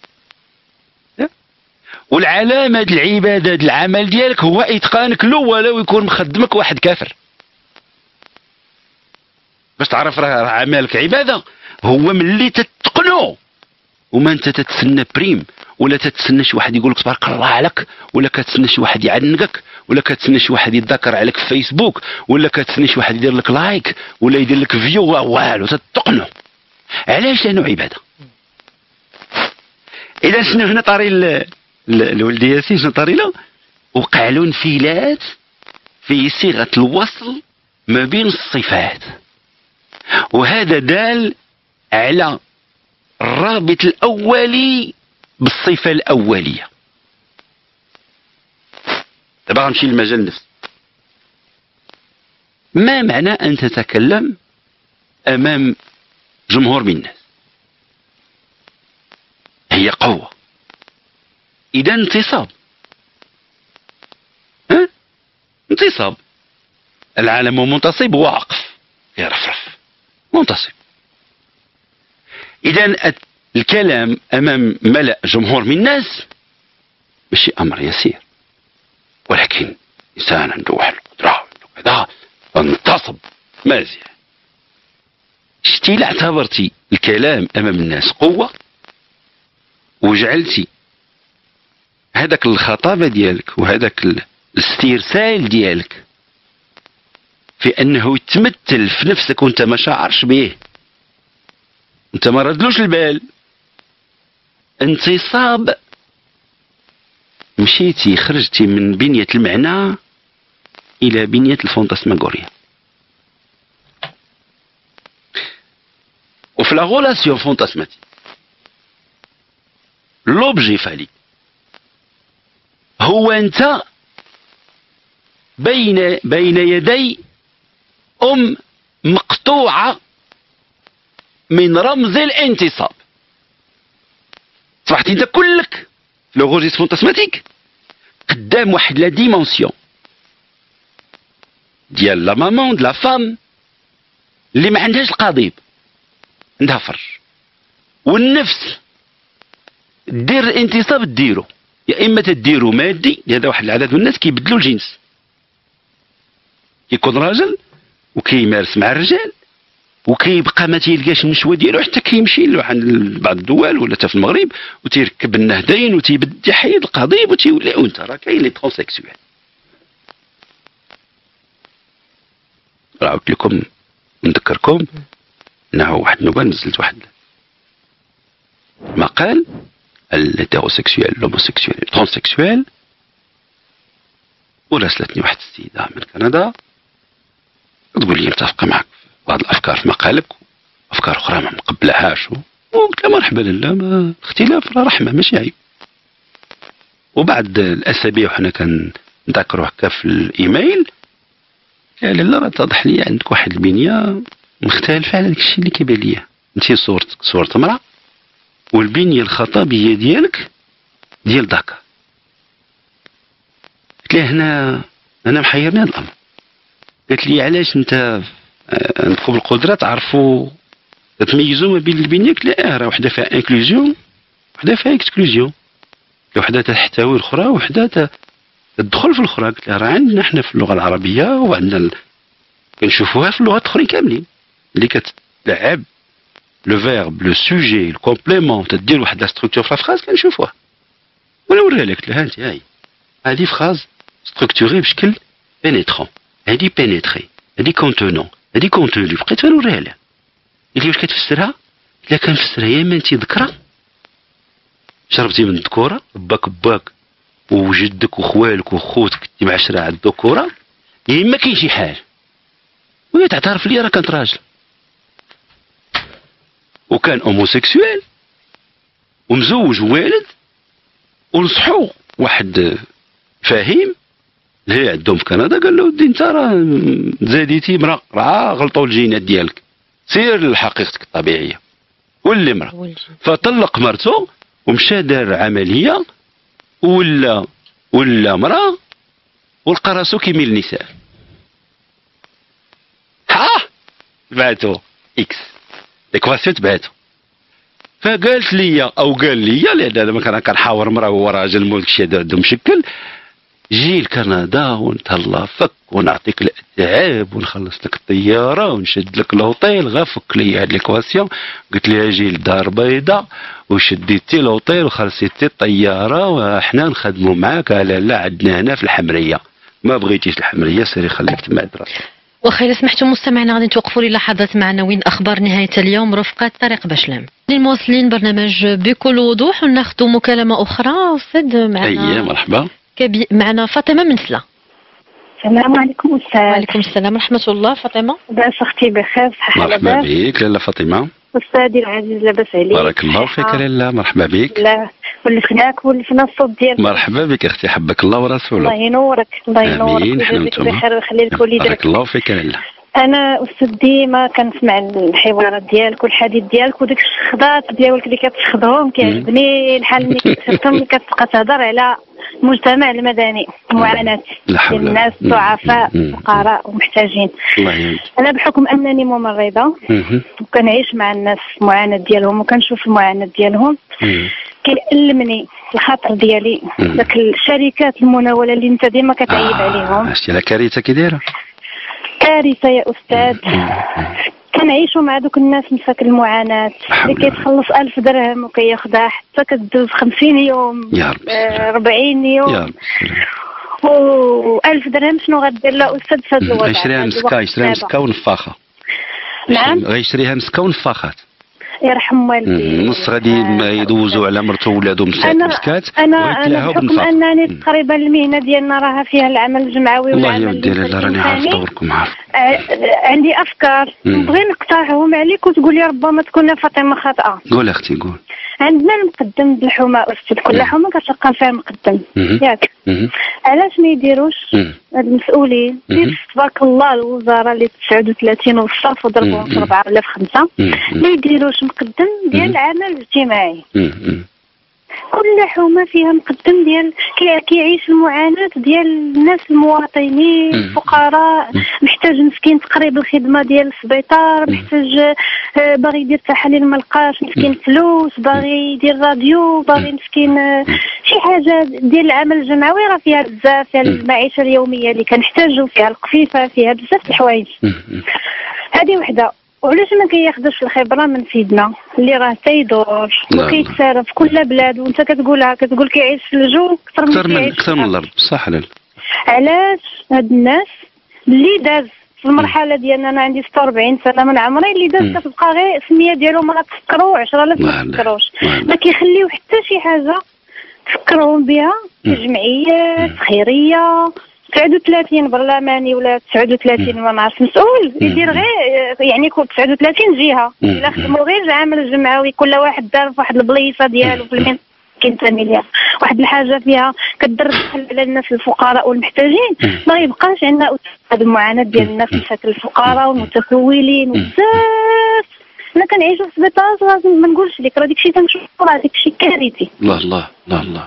والعلامه د العباده د العمل ديالك هو اتقانك له ولو يكون مخدمك واحد كافر. باش تعرف راه عملك عباده هو ملي تتقنو، وما انت تتسنى بريم ولا تتسنى شي واحد يقول لك تبارك الله عليك، ولا كتسنى شي واحد يعنقك، ولا كتسنى شي واحد يتذكر عليك في فيسبوك، ولا كتسنى شي واحد يدير لك لايك ولا يدير لك فيو، والو تتقنو. علاش؟ لانه عباده. اذا شنو هنا طاري الولد ياسين، شنو طاري له؟ وقع له انفلات في صيغه الوصل ما بين الصفات، وهذا دال على الرابط الاولي بالصفه الاوليه. دابا غنمشي للمجال نفسه. ما معنى ان تتكلم امام جمهور من الناس؟ هي قوه، اذا انتصاب. ها انتصاب. العالم منتصب واقف يرفرف منتصب. اذا الكلام امام ملأ جمهور من الناس ماشي امر يسير، ولكن انسان عنده واحد القدره كذا انتصب مازيان. شتي لا اعتبرتي الكلام امام الناس قوه وجعلتي هذاك الخطابه ديالك وهذاك الاسترسال ديالك في انه يتمثل في نفسك وانت ما شعرش به، انت ما ردلوش البال، انتصاب، مشيتي خرجتي من بنية المعنى الى بنية الفونتاسماغوريا. وفي لا غولاسيون فونتاسماتيك لوبجي فالي هو انت بين بين يدي ام مقطوعه من رمز الانتصاب. صبحتي انت كلك في لو غوجيس فونتاسماتيك قدام واحد لا ديمونسيون ديال لا مامون د لا فام اللي ما عندهاش القضيب، عندها فرج، والنفس دير الانتصاب ديرو، يا اما تديرو مادي، هذا واحد العدد من الناس كيبدلوا الجنس، كيكون راجل وكيمارس مع الرجال وكيبقى ما تيلقاش النشوه ديالو حتى كيمشي لواحد بعض الدول ولا حتى في المغرب وتيركب النهدين وتيبدا يحيد القضيب وتيولي انثى. راه كاين لي ترونسيكسوال. عاودت لكم نذكركم انه واحد النوبه نزلت واحد ما قال الهيتيروسيكسويل لوموسيكسويل الترانسيكسويل. وراسلتني واحد السيده من كندا تقول لي متفقه معك في بعض الافكار في مقالك، افكار اخرى ما مقبلهاش، وقلت لها مرحبا لله، ما اختلاف راه رحمه ماشي عيب. وبعد الاسابيع وحنا كنذاكروا هكا في الايميل قال لا راه اتضح لي عندك واحد البنيه مختلفه على داك الشيء اللي كيبان ليا. انت صورتك صورة امراه والبنيه الخطابيه ديالك ديال داكا. قلت لها هنا انا محيرني هذا الامر. قالت لي علاش انت عندكم القدره تعرفوا تميزوا ما بين البنيه؟ قلت لها راه وحده فيها انكلوزيون وحده فيها اكسكلوزيون، وحده تحتوي الاخرى وحده تدخل في الاخرى. قلت لها راه عندنا احنا في اللغه العربيه وعندنا ال... كنشوفوها في اللغات الاخرين كاملين اللي كتلعب لو فيرب لو سوجي الكومبليمون تدير واحد لا ستركتور في الفراز كنشوفوها. وانا نوريها لك. قلت لها انت هاي هذه فراز ستركتوري بشكل بينيترون، هذه بينيتري، هذه كونتونون، هذه كونتوني. بقيت نوريها لها. قلت لي واش كتفسرها؟ قلت لها كنفسرها يا اما انت ذكرى شربتي من الذكوره باك باك وجدك وخوالك وخوتك كنتي معشره على الذكوره، يا اما كاين شي حال. وهي تعترف لي راه كانت راجل وكان هوموسيكسويل ومزوج ووالد، ونصحو واحد فاهم اللي عندهم في كندا قال له ودي انت راه زاديتي مرا، راه غلطوا الجينات ديالك، سير لحقيقتك الطبيعيه واللي مرا. فطلق مرته ومشى دار عمليه ولا ولا مرا ولقى راسو كيميل النساء. ها تبعتو اكس ليكواسيون تبعتو. فقالت لي او قال لي لان انا ما كان كنحاور مرا وهو راجل مول داكشي هذا عنده مشكل، جي لكندا ونتهلا فك ونعطيك الاتعاب ونخلص لك الطياره ونشد لك الهوطيل، غا فك لي هاد ليكواسيون. قلت لها جي لدار بيضاء وشديتي الهوطيل وخلصيتي الطياره وحنا نخدموا معاك. لا لا عندنا هنا في الحمريه، ما بغيتيش الحمريه سيري خليك تما عند راسك. واخا إلا سمحتوا مستمعينا غادي نتوقفوا للحظات مع وين اخبار نهايه اليوم رفقه طريق باشلام. المواصلين برنامج بكل وضوح وناخذ مكالمه اخرى. استاذ معنا اييه مرحبا كبي... معنا فاطمه من سلا. السلام عليكم استاذ. وعليكم السلام ورحمه الله. فاطمه لاباس اختي بخير صحه لاباس؟ مرحبا بك لاله فاطمه. استاذي العزيز لاباس عليك؟ بارك الله فيك لاله مرحبا بك. لا ولفناك ولفنا الصوت ديالك. مرحبا بك اختي حبك الله ورسوله. الله ينورك الله ينورك ويجزيك بخير ويخلي لك وليدك. بارك الله فيك لاله. انا استاذ ديما كنسمع الحوارات ديالك والحديث ديالك وداك الشخضات ديالك اللي كتشخضهم كيعجبني الحال ملي كتشخدهم اللي كتبقى تهضر على المجتمع المدني المعاناه ديال الناس الضعفاء الفقراء ومحتاجين. الله يعينك. انا بحكم انني ممرضه وكنعيش مع الناس المعاناه ديالهم وكنشوف المعاناه ديالهم كيألمني الخاطر ديالي داك الشركات المناوله اللي انت ديما كتعيب عليهم. شتي لا كارثه كي دايره كارثه يا استاذ. كنعيشوا مع دوك الناس مساكن المعاناه اللي كيتخلص ألف درهم وكياخدها حتى كدوز خمسين يوم يا رب أربعين يوم يا رب و ألف درهم شنو غدير له استاذ في هذا الوضع؟ غيشريها مسكه يشريها مسكه ونفاخه. نعم غيشريها مسكه ونفاخات يرحم والديك. نص غادي يدوزوا على مرته وولادو مسكات. انا انا بحكم انني تقريبا المهنه ديالنا راها فيها العمل الجمعوي والعمل الله يدير لها راني عارف دوركم عارف. عندي افكار نبغي نقترحهم عليك وتقول لي ربما تكون فاطمه خاطئه. قول اختي قول. عندنا المقدم د الحومه استاذ، كل حومه كتلقى فيها مقدم ياك. علاش ما يديروش هاد المسؤولين تبارك الله الوزاره اللي تسعة وثلاثين والصرف وضربوهم في أربعة ولا في خمسة ما يديروش مقدم ديال العمل الاجتماعي؟ كل حومه فيها مقدم ديال كيعيش المعاناه ديال الناس المواطنين الفقراء، محتاج مسكين تقريب الخدمه ديال السبيطار، محتاج باغي يدير تحاليل ما لقاش، مسكين فلوس، باغي يدير راديو، باغي مسكين شي حاجه ديال العمل الجمعوي راه فيها بزاف، فيها المعيشه اليوميه اللي كنحتاجو، فيها القفيفه، فيها بزاف د الحوايج. هذه وحده. وعلاش ما كياخذوش الخبره من سيدنا اللي راه تيدور وكيتسارى في كل بلاد وانت كتقولها كتقول كيعيش في الجو اكثر من اكثر من اكثر من الارض. صح لاله. علاش هاد الناس اللي داز في المرحله ديالنا انا عندي ستة وأربعين سنه من عمري اللي داز كتبقى غير السميه ديالو ما غتفكروا عشرة لا ما تفكروش ما كيخليو حتى شي حاجه تفكرون بها جمعيات خيريه تسعة وثلاثين برلماني ولا تسعة وثلاثين ما نعرف مسؤول يدير غير يعني كل تسعة وثلاثين جهه الا خدموا غير العمل الجمعوي كل واحد دار في واحد البليصه ديالو في المنطقه كينتمي ليها واحد الحاجه فيها كدر بحال على الناس الفقراء والمحتاجين ما يبقاش عندنا هذه المعاناه ديال الناس بشكل الفقراء والمتسولين وبزاف انا كنعيشوا في سبيطار ما نقولش لك راه داكشي تنشوفو راه داكشي كارثي. الله الله الله الله.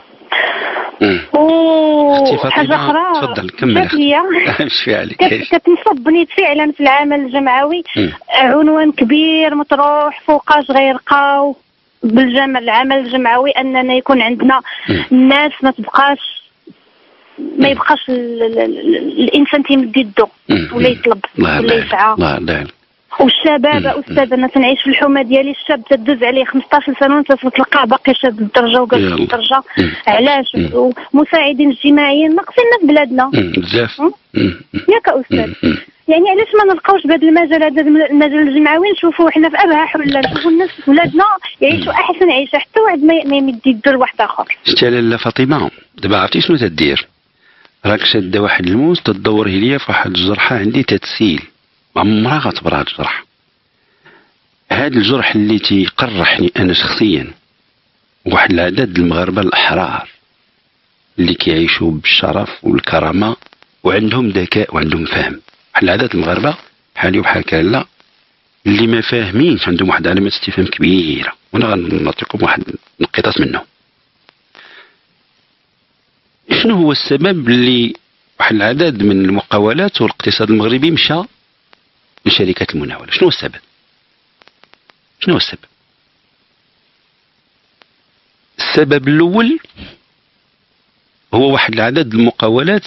و حاجه اخرى تفضل كمل شوفي عليك كتنصب بنيت فعلا في العمل الجمعوي عنوان كبير مطروح فوقاش غيرقاو بالجمع العمل الجمعوي اننا يكون عندنا الناس ما تبقاش ما يبقاش الانسان تيمد يدو ولا يطلب ولا يسعى. والشباب استاذ انا تنعيش في الحومه ديالي الشاب تدوز عليه خمسطاش سنه وانت تلقاه باقي شاد الدرجه وقال الدرجه علاش مساعدين اجتماعيين ناقصين في بلادنا بزاف ياك استاذ يعني علاش ما نلقاوش بهذا المجال هذا المجال الجمعوي نشوفوا حنا في ابها حله نشوفوا الناس ولادنا يعيشوا احسن عيشه حتى واحد ما يمد يدو لواحد اخر. شتي لاله فاطمه دابا عرفتي شنو تدير راك شاده واحد الموس تدوره ليا في واحد الجرحه عندي تتسيل ما عمرها غتبرا هاد الجرح هاد الجرح اللي تيقرحني انا شخصيا واحد العدد المغاربه الاحرار اللي كيعيشوا بالشرف والكرامه وعندهم ذكاء وعندهم فهم واحد العدد المغاربه بحالي وبحال لا اللي ما فاهمينش عندهم واحد علامه استفهام كبيره وانا غنعطيكم واحد نقيطات منهم. شنو هو السبب اللي واحد العدد من المقاولات والاقتصاد المغربي مشى لشركات المناوله؟ شنو هو السبب؟ شنو هو السبب؟ السبب الاول هو واحد العدد المقاولات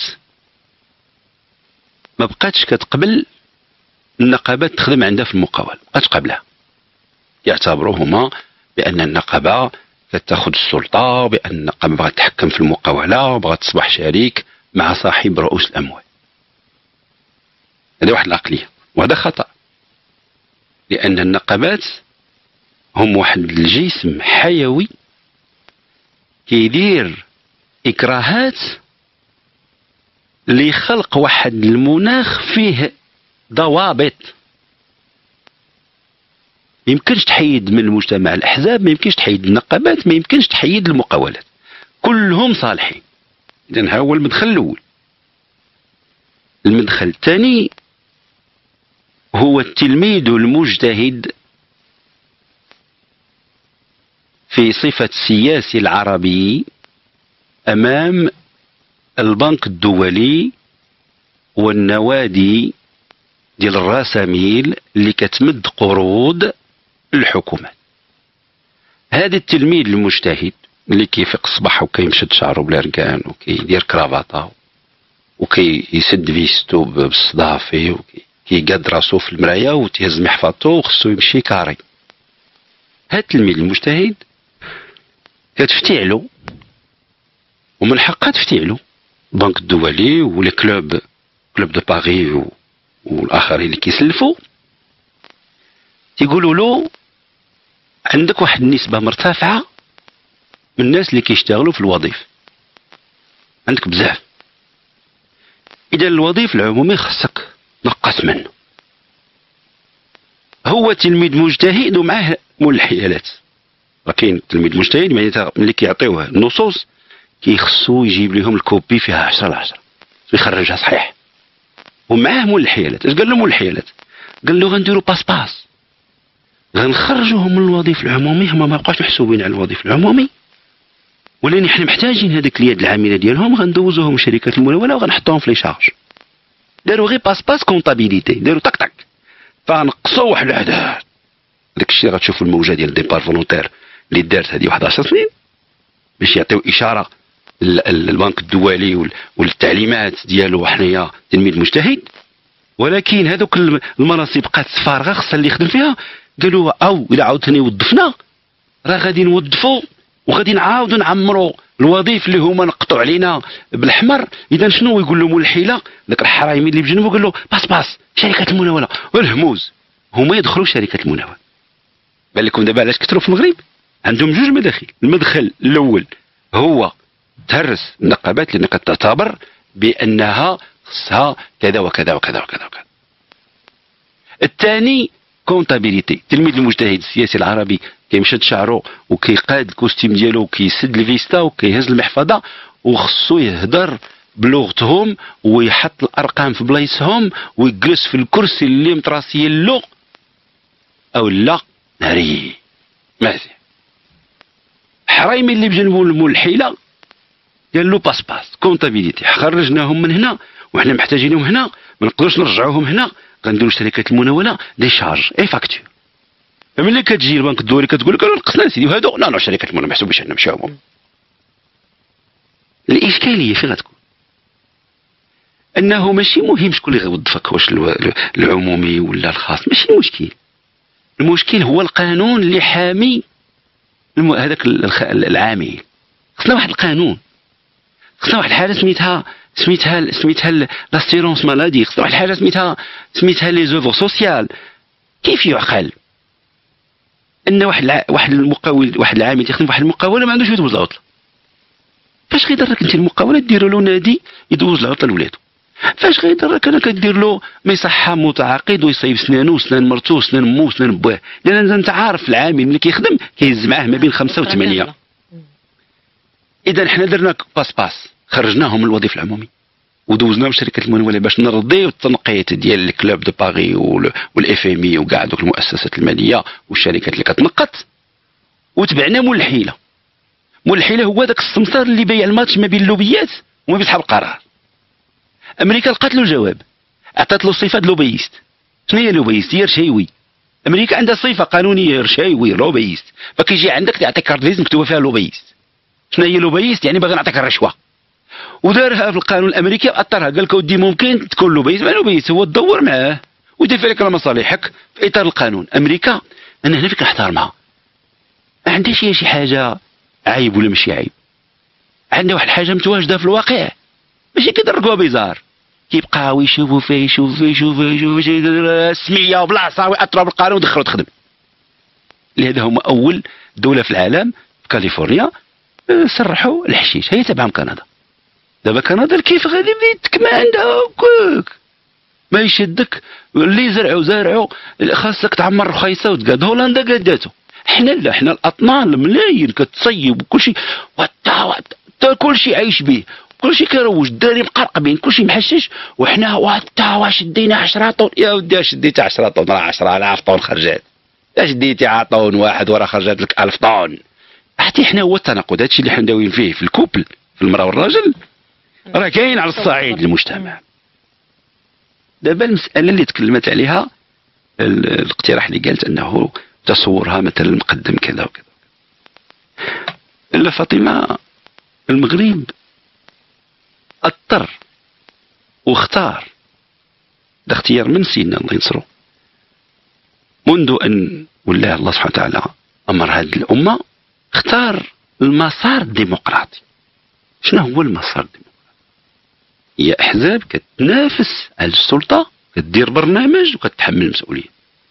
ما بقاتش كتقبل النقابات تخدم عندها في المقاولة، ما بقاتش قابلها. يعتبروا هما بأن النقابة كتاخذ السلطة، بأن النقابة بغات تتحكم في المقاولة وبغات تصبح شريك مع صاحب رؤوس الأموال. هذه واحد العقلية وهذا خطأ. لأن النقابات هم واحد الجسم حيوي كيدير إكراهات لخلق واحد المناخ فيه ضوابط. ما يمكنش تحيد من المجتمع الأحزاب، ما يمكنش تحيد النقابات، ما يمكنش تحيد المقاولات، كلهم صالحين. إذن ها هو المدخل الأول. المدخل الثاني هو التلميذ المجتهد في صفة السياسي العربي أمام البنك الدولي والنوادي ديال الراسميل اللي كتمد قروض الحكومات. هذا التلميذ المجتهد اللي كيفيق الصباح وكيمشد شعره بلا ركان وكيدير كرافاطه وكيسد فيستو بالصدافي وكيقاد راسو في المرايه وتيهز محفظته وخصو يمشي كاري. هذا التلميذ المجتهد كتفتيعلو ومن حقها تفتيعلو البنك الدولي ولي كلوب كلوب دو باغي والاخرين اللي كيسلفوا تيقولوا له عندك واحد النسبه مرتفعه من الناس اللي كيشتغلوا في الوظيفه، عندك بزاف، اذا الوظيفه العمومي خصك نقص منه. هو تلميذ مجتهد ومعاه مول الحيالات. راه كاين تلميذ مجتهد معناتها ملي كيعطيوه النصوص كيخصو يجيب لهم الكوبي فيها عشرة على عشرة ويخرجها صحيح. ومعاه مول الحيالات. اش قال له مول الحيالات؟ قال له غنديروا باس باس، غنخرجوهم من الوظيفه العمومي، هما ما بقاوش محسوبين على الوظيفه العمومي، ولكن حنا محتاجين هذيك اليد العامله ديالهم غندوزوهم شركات المناوله وغنحطوهم في لي شارج. داروا غير باس باس كونطابيليتي، داروا طق طق فنقصوا واحد العدد. داك الشيء غتشوفوا الموجه ديال ديبار فولونتير اللي دارت هذه واحد عشر سنين باش يعطيو اشاره للبنك الدولي والتعليمات ديالو حنايا تلميذ مجتهد، ولكن هذوك المناصب بقات فارغه خصها اللي يخدم فيها. قالوا او الى عاوتاني وظفنا راه غادي نوظفوا وغادي نعاودوا نعمروا الوظيف اللي هما نقطوا علينا بالحمر. اذا شنو يقول له مول الحيله ذاك الحرايمي اللي بجنبه قال له باس باس شركه المناوله والهموز هما يدخلوا شركه المناوله. بان لكم دابا علاش كثروا في المغرب عندهم جوج مداخل. المدخل الاول هو تهرس النقابات لانك تعتبر بانها خصها كذا وكذا وكذا وكذا وكذا. الثاني كونتابيليتي، تلميذ المجتهد السياسي العربي كيمشد شعره وكيقاد الكوستيم ديالو وكيسد الفيستا وكيهز المحفظه وخصو يهدر بلغتهم ويحط الارقام في بلايصهم ويجلس في الكرسي اللي متراسي له او لا ناري ماشي. حرايمي اللي بجنبو مول الحيله قال له باس باس كونتابيليتي، خرجناهم من هنا وحنا محتاجينهم هنا، ما نقدروش نرجعوهم هنا، غنديروا شركه المناوله دي شارج اي فاكتور. فملي كتجي البنك الدولي كتقول لك نقصنا سيدي وهادو لا لا شركه المناوله ما محسوبش عندنا ماشي عموم. الاشكاليه فين غتكون؟ انه ماشي مهم شكون اللي غيوظفك، واش العمومي ولا الخاص، ماشي المشكل. المشكل هو القانون اللي حامي هذاك العامل. خصنا واحد القانون، خصنا واحد الحاجه سميتها سميتها سميتها لاسيرونس مالادي، خصنا واحد الحاجه سميتها سميتها لي زوفور سوسيال. كيف يعقل ان واحد الع... واحد المقاول واحد العامل يخدم واحد المقاوله ما عندوش يدوز العطله؟ فاش غيضرك انت المقاوله دير له نادي يدوز العطله لولادو؟ فاش غيضرك انا كدير له ما يصحى متعاقد ويصيب سنانو وسنان مرتو وسنان مو وسنان بواه؟ لان انت عارف العامل اللي كيخدم كيهز معاه ما بين خمسه وثمانيه. اذا حنا درنا باس باس، خرجناهم من الوظيفه العمومي ودوزناهم شركه المناوله باش نرضيو التنقيط ديال الكلوب دو باغي والاف ام اي وكاع دوك المؤسسات الماليه والشركات اللي كتنقط، وتبعنا مول الحيله. مول الحيله هو ذاك السمسار اللي بايع الماتش ما بين اللوبيات وما بين صحاب القرار. امريكا لقات له الجواب، عطات له صفه لوبيست. شنو هي لوبيست؟ هي رشاوي. امريكا عندها صفه قانونيه رشاوي لوبيست، فكيجي عندك تعطيك كارت فيز مكتوبه فيها لوبيست. شنو هي لوبيست؟ يعني باغي نعطيك الرشوه. ودارها في القانون الامريكي واطرها، قال لك ودي ممكن تكون لوبيست، ما لوبيست هو تدور معاه ويدافع لك على مصالحك في اطار القانون. امريكا انا هنا فيك نحترمها، ما عندهاش هي شي حاجه عيب ولا ماشي عيب، عندها واحد الحاجه متواجده في الواقع، ماشي كيدركوها بيزار كيبقاو يشوفوا فيه يشوفوا فيه يشوفوا يشوفوا السميه وبلاصه ويأطروا بالقانون ودخلوا تخدم. لهذا هما اول دوله في العالم في كاليفورنيا سرحوا الحشيش، هي تبعهم كندا. دابا كندا كيف غادي يبدا يتكما عندها هكاك، ما يشدك اللي زرعوا زارعوا، خاصك تعمر رخيصه وتقاد. هولندا قاداتو، حنا لا، حنا الاطنان الملايين كتصيب وكلشي وتا كلشي عايش به، كلشي كيروج، الدراري مقرقبين، كلشي محشش، وحنا وتا واش دينا عشرة طون. يا ودي اش ديتي عشرة طون؟ راه عشرة آلاف طون خرجات. اش ديتي عطون واحد وراه خرجات لك ألف طون. حتى حنا هو التناقض، هادشي اللي حنا داويين فيه في الكوبل، في المراه والراجل، راه كاين على الصعيد المجتمع. دابا المساله اللي تكلمت عليها الاقتراح اللي قالت انه تصورها مثلا مقدم كذا وكذا. الا فاطمه المغرب اضطر واختار، ده اختيار من سيدنا الله ينصره، منذ ان ولاه الله سبحانه وتعالى امر هذه الامه، اختار المسار الديمقراطي. شنو هو المسار الديمقراطي؟ هي احزاب كتنافس على السلطه، كدير برنامج وكتحمل المسؤوليه.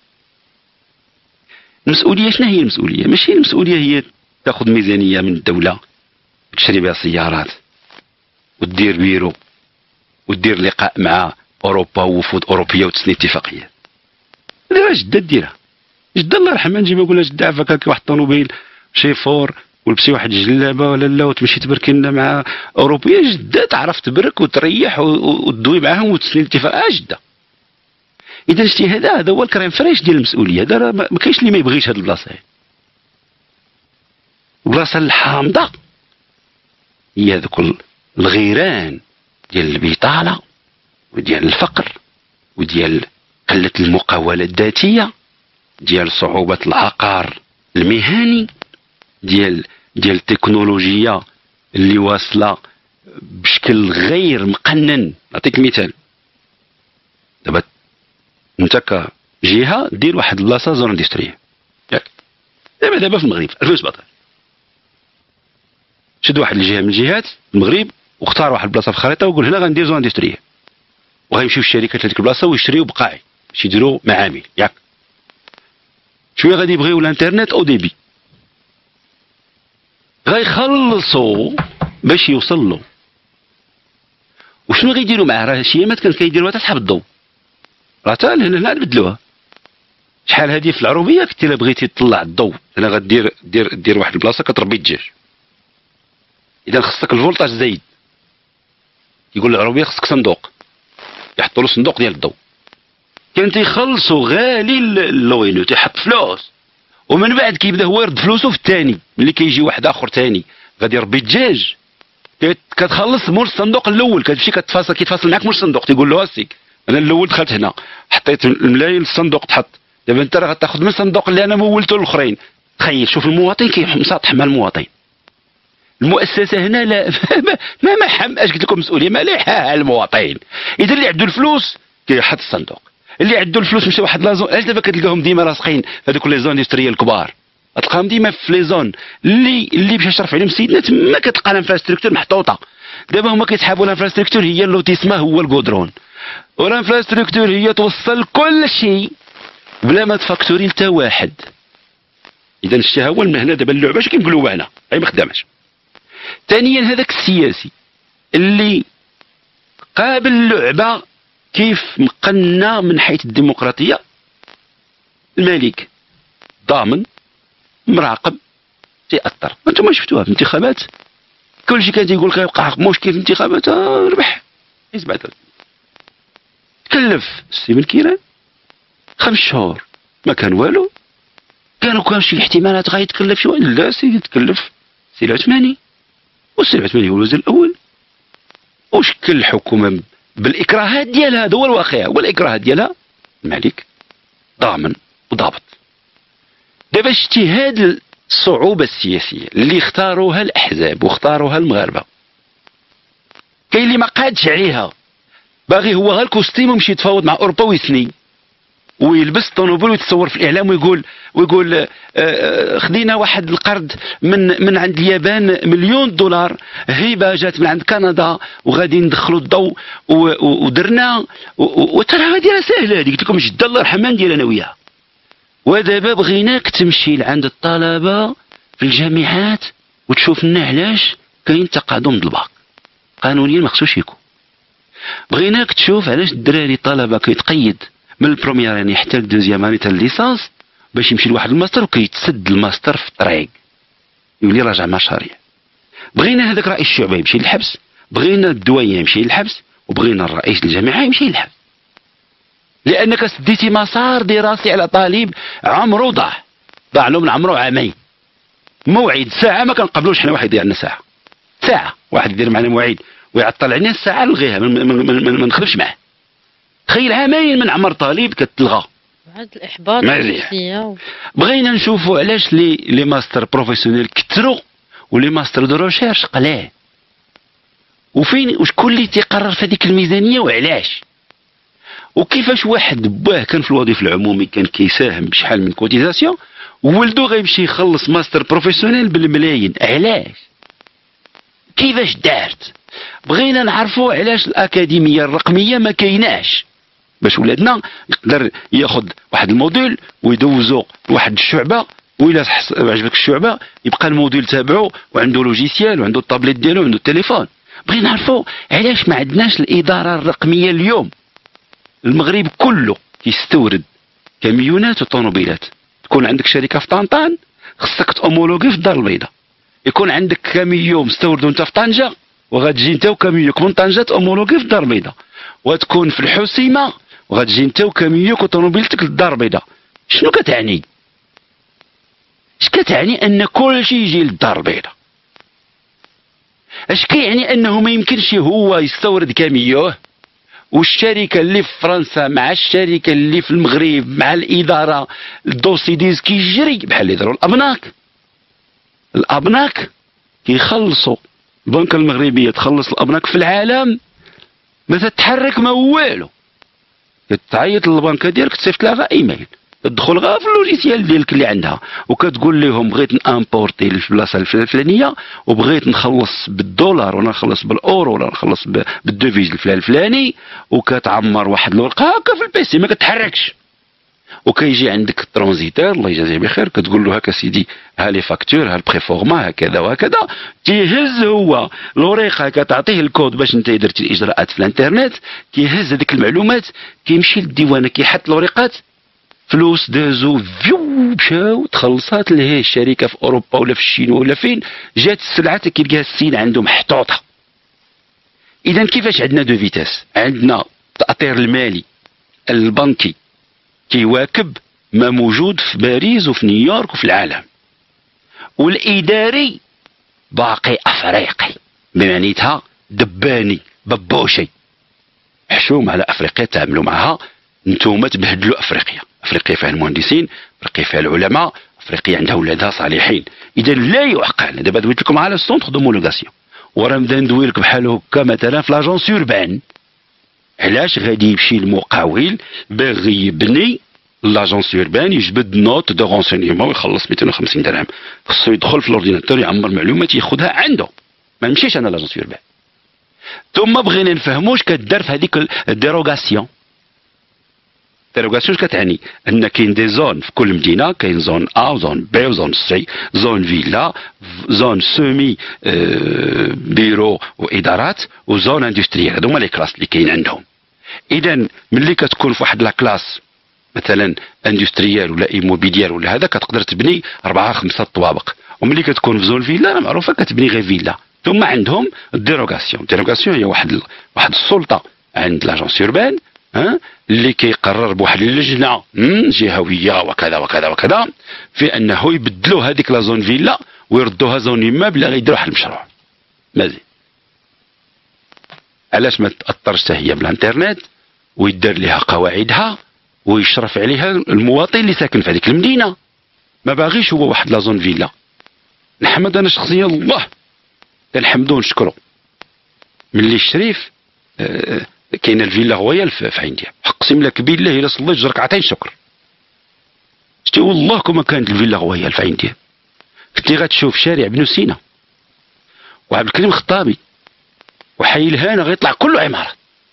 المسؤوليه شنو هي المسؤوليه؟ ماشي المسؤوليه هي تاخذ ميزانيه من الدوله تشري بها سيارات ودير بيرو ودير لقاء مع اوروبا ووفود اوروبيه وتسني اتفاقيات. هذا جده ديرها، جده الله يرحمها نجي نقول لها جده عفاك هكا واحد الطوموبيل شيفور ولبسي واحد الجلابه ولا لا وتمشي تبرك لنا مع اوروبيه، جده تعرف تبرك وتريح وتدوي معاهم وتسني الاتفاق جده. اذا شتي هذا هذا هو الكريم فريش ديال المسؤوليه. هذا ما كاينش اللي ما يبغيش هذه البلاصه. البلاصه الحامضه هي هذوك الغيران ديال البطاله وديال الفقر وديال قله المقاوله الذاتيه، ديال صعوبه العقار المهني، ديال ديال التكنولوجيا اللي واصله بشكل غير مقنن. نعطيك مثال، دابا انت كجهه دير واحد البلاصه زون اندستريه، ياك دابا دابا في المغرب ألفين وسبعطاش شد واحد الجهه من الجهات المغرب واختار واحد البلاصه في الخريطه وقول هنا غندير زون اندستريال، وغيمشيو الشركات لهاديك البلاصه ويشريو بقاعي باش يديروا معامل ياك. شويه غادي يبغيو الانترنت او ديبي، غيخلصوا باش يوصل له. وشنو غيديروا معاه؟ راه شي ايامات كان كيديروها تسحب الضوء، راه حتى لهنا هنا بدلوها. شحال هادي في العروبيه كنت الا بغيتي تطلع الضوء انا غدير دير دير واحد البلاصه كتربي الدجاج، اذا خصك الفولتاج زايد يقول العروبيه خصك صندوق، يحطوا له صندوق ديال الضوء. كان تيخلصوا غالي اللوينو، تيحط فلوس ومن بعد كيبدا هو يرد فلوسه في الثاني. ملي كيجي واحد اخر ثاني غادي يربي الدجاج كتخلص مول الصندوق الاول، كتمشي كتفاصل كيتفاصل معاك مول الصندوق تيقول له اسيك انا الاول دخلت هنا حطيت الملايين للصندوق تحط، دابا انت راه غتاخذ من الصندوق اللي انا مولته الاخرين. تخيل شوف المواطن كيمسطح مع المواطن. المؤسسه هنا لا ما ما حماش قلت لكم مسؤوليه ما لاحاها المواطن. اذا اللي عنده الفلوس كيحط الصندوق، اللي عنده الفلوس مشى واحد لازون. علاش دابا كتلقاهم ديما لاصقين هذوك لي زون اندستريال الكبار؟ تلقاهم ديما في لي زون اللي اللي باش يشرف عليهم سيدنا تما كتلقى الانفراستركتور محطوطه. دابا هما كيسحبوا الانفراستركتور هي اللوتيسما هو الكودرون، والانفراستركتور هي توصل كل شيء بلا ما تفاكتوري حتى واحد. اذا الشيء هو المهنه دابا اللعبه اش كنقولوا معنا اي ما خدامش. ثانيا هذاك السياسي اللي قابل اللعبه كيف مقنا من حيث الديمقراطيه، الملك ضامن مراقب تيأثر. انتم شفتوها في الانتخابات كلشي كان تيقول لك يوقع مشكل في الانتخابات آه ربح حزب بعد تكلف ستيفن كيران خمس شهور ما كان والو. كانوا كان شي احتمالات غيتكلف شويه، لا سيدي تكلف سي العثماني، والسي العثماني هو الوزير الاول وشكل الحكومه بالاكراهات ديالها. هذا هو الواقع، والاكراهات ديالها الملك ضامن وضابط. دابا شتي هاد الصعوبه السياسيه اللي اختاروها الاحزاب واختاروها المغاربه، كاين اللي ما قادش عليها باغي هو غير الكوستيم ويمشي يتفاوض مع اوروبا ويسني ويلبس الطوموبيل ويتصور في الاعلام ويقول ويقول آه خدينا واحد القرض من من عند اليابان مليون دولار هبه جات من عند كندا وغادي ندخلوا الضوء ودرنا. وترى هذه راه سهله، هذه قلت لكم جده الله يرحمها ندير انا وياها. ودابا بغيناك تمشي لعند الطلبه في الجامعات وتشوف لنا علاش كاين تقادم الباك قانونيا ما خصوش يكون. بغيناك تشوف علاش الدراري الطلبه كيتقيد من البروميير يعني حتى الدوزيام اني تاع الليسانس باش يمشي لواحد الماستر وكيتسد الماستر في الطريق يولي راجع مشاريع. بغينا هذاك رئيس الشعبه يمشي للحبس، بغينا الدوية يمشي للحبس، وبغينا الرئيس الجامعه يمشي للحبس، لانك سديتي مسار دراسي على طالب عمره ضاع ضاع له من عمره عامين. موعد ساعه ما كنقبلوش حنا واحد يدير لنا ساعه ساعه واحد يدير معنا موعد ويعطل علينا الساعه نلغيها ما نخدمش معاه. تخيل عامين من عمر طالب كتلغى. هذا الاحباط النفسيه. بغينا نشوفوا علاش لي لي ماستر بروفيسيونيل كثروا ولي ماستر دو ريشيرش قلال، وفين وشكون اللي تيقرر في هذيك الميزانيه وعلاش، وكيفاش واحد باه كان في الوظيفه العمومي كان كيساهم بشحال من كوتيزاسيون وولدو غيمشي يخلص ماستر بروفيسيونيل بالملايين. علاش؟ كيفاش دارت؟ بغينا نعرفوا علاش الاكاديميه الرقميه ما كايناش باش ولادنا يقدر ياخذ واحد الموديل ويدوزو لواحد الشعبه، وإلا عجبك الشعبه يبقى الموديل تابعو وعنده لوجيسيال وعنده الطابليت ديالو وعنده التليفون. بغينا نعرفوا علاش ما عندناش الاداره الرقميه اليوم. المغرب كله كيستورد كاميونات وطوموبيلات، تكون عندك شركه في طنطان خصك تأومولوغي في الدار البيضاء، يكون عندك كاميون مستوردو انت في طنجه وغتجي انت وكاميونك من طنجه تأومولوغي في الدار البيضاء، وتكون في الحسيمه وغتجي انت وكاميونك وطوموبيلتك للدار البيضاء. شنو كتعني؟ اش كتعني ان كل شيء يجي للدار البيضاء؟ اش كيعني انه ما يمكنش هو يستورد كاميوه والشركه اللي في فرنسا مع الشركه اللي في المغرب مع الاداره الدوسي ديز كيجري بحال اللي داروا الابناك. الابناك كيخلصوا البنكه المغربيه تخلص الابناك في العالم ما تتحرك ما والو، كتعيط للبنكه ديالك تصيفط لها ايميل تدخل غير في اللوجيسيال ديالك اللي عندها وكتقول لهم بغيت نامبورتي للبلاصه الفلانيه وبغيت نخلص بالدولار ولا نخلص بالاورو ولا نخلص بالدوفيز الفلان الفلاني، وكتعمر واحد الورقه هكا في البيسي ما كتحركش. وكيجي عندك الترانزيتور الله يجازيه بخير كتقول له هكا سيدي ها لي فاكتور ها البريفورما هكذا وهكذا، تيهز هو الورقه كتعطيه الكود باش انت درتي الاجراءات في الانترنت، كيهز هذيك المعلومات كيمشي للديوانه كيحط الورقات، فلوس دازو فيو مشاو تخلصات لهي الشركه في اوروبا ولا في الصين ولا فين، جات السلعه كيلقاها السين عنده محطوطه. اذا كيفاش عندنا دو فيتاس؟ عندنا التاطير المالي البنكي كيواكب ما موجود في باريس وفي نيويورك وفي العالم، والاداري باقي افريقي بمعنيتها دباني ببوشي، حشوم على افريقيا تعاملوا معها، نتوما تبهدلوا افريقيا، افريقيا فيها المهندسين، افريقيا فيها العلماء، افريقيا عندها ولادها صالحين، اذا لا يعقل. دابا دويت لكم على السونتر دومولوغاسيون وراه نبدا ندوي لك بحال هكا مثلا في لاجونس اوربان، علاش غادي يمشي المقاول باغي يبني لاجونس اوربان يجبد نوت دو رونسينيمون ويخلص مئتين وخمسين درهم، خصو يدخل في الاورديناتور يعمر معلومات ياخذها عنده، ما نمشيش انا لاجونس اوربان. ثم بغينا نفهموش كدار في هذيك الديروغاسيون. الديروغاسيون كتعني ان كاين دي زون في كل مدينه، كاين زون ا وزون بي وزون سي، زون فيلا، زون سومي اه بيرو وادارات، وزون اندستريال، هادو هما لي كلاس اللي كاين عندهم. اذا ملي كتكون في واحد لا كلاس مثلا اندستريال ولا ايموبيليير ولا هذا كتقدر تبني اربعه خمسه طوابق، وملي كتكون في زون فيلا معروفه كتبني غير فيلا. ثم عندهم الديروغاسيون، الديروغاسيون هي واحد واحد السلطه عند لاجونس اوربان ها اللي كيقرر بواحد اللجنه جهويه وكذا وكذا وكذا في انه يبدلوا هذيك لا زون فيلا ويردوها زون ايمابل غير يديروا واحد المشروع. مزيان علاش ما تاثرش حتى هي بالانترنت ويدار لها قواعدها ويشرف عليها المواطن اللي ساكن في هذيك المدينه، ما باغيش هو واحد لا زون فيلا. نحمد انا شخصيا الله كنحمدو ونشكرو ملي الشريف آه كاينه الفيلا غويال في عين دياب، اقسم لك بالله الا صليت جرك عطين شكر. شتي والله كما كانت الفيلا غويال في عين دياب كنتي غتشوف شارع بنو سينا وعبد الكريم الخطابي وحي الهنا غيطلع كله عمارات.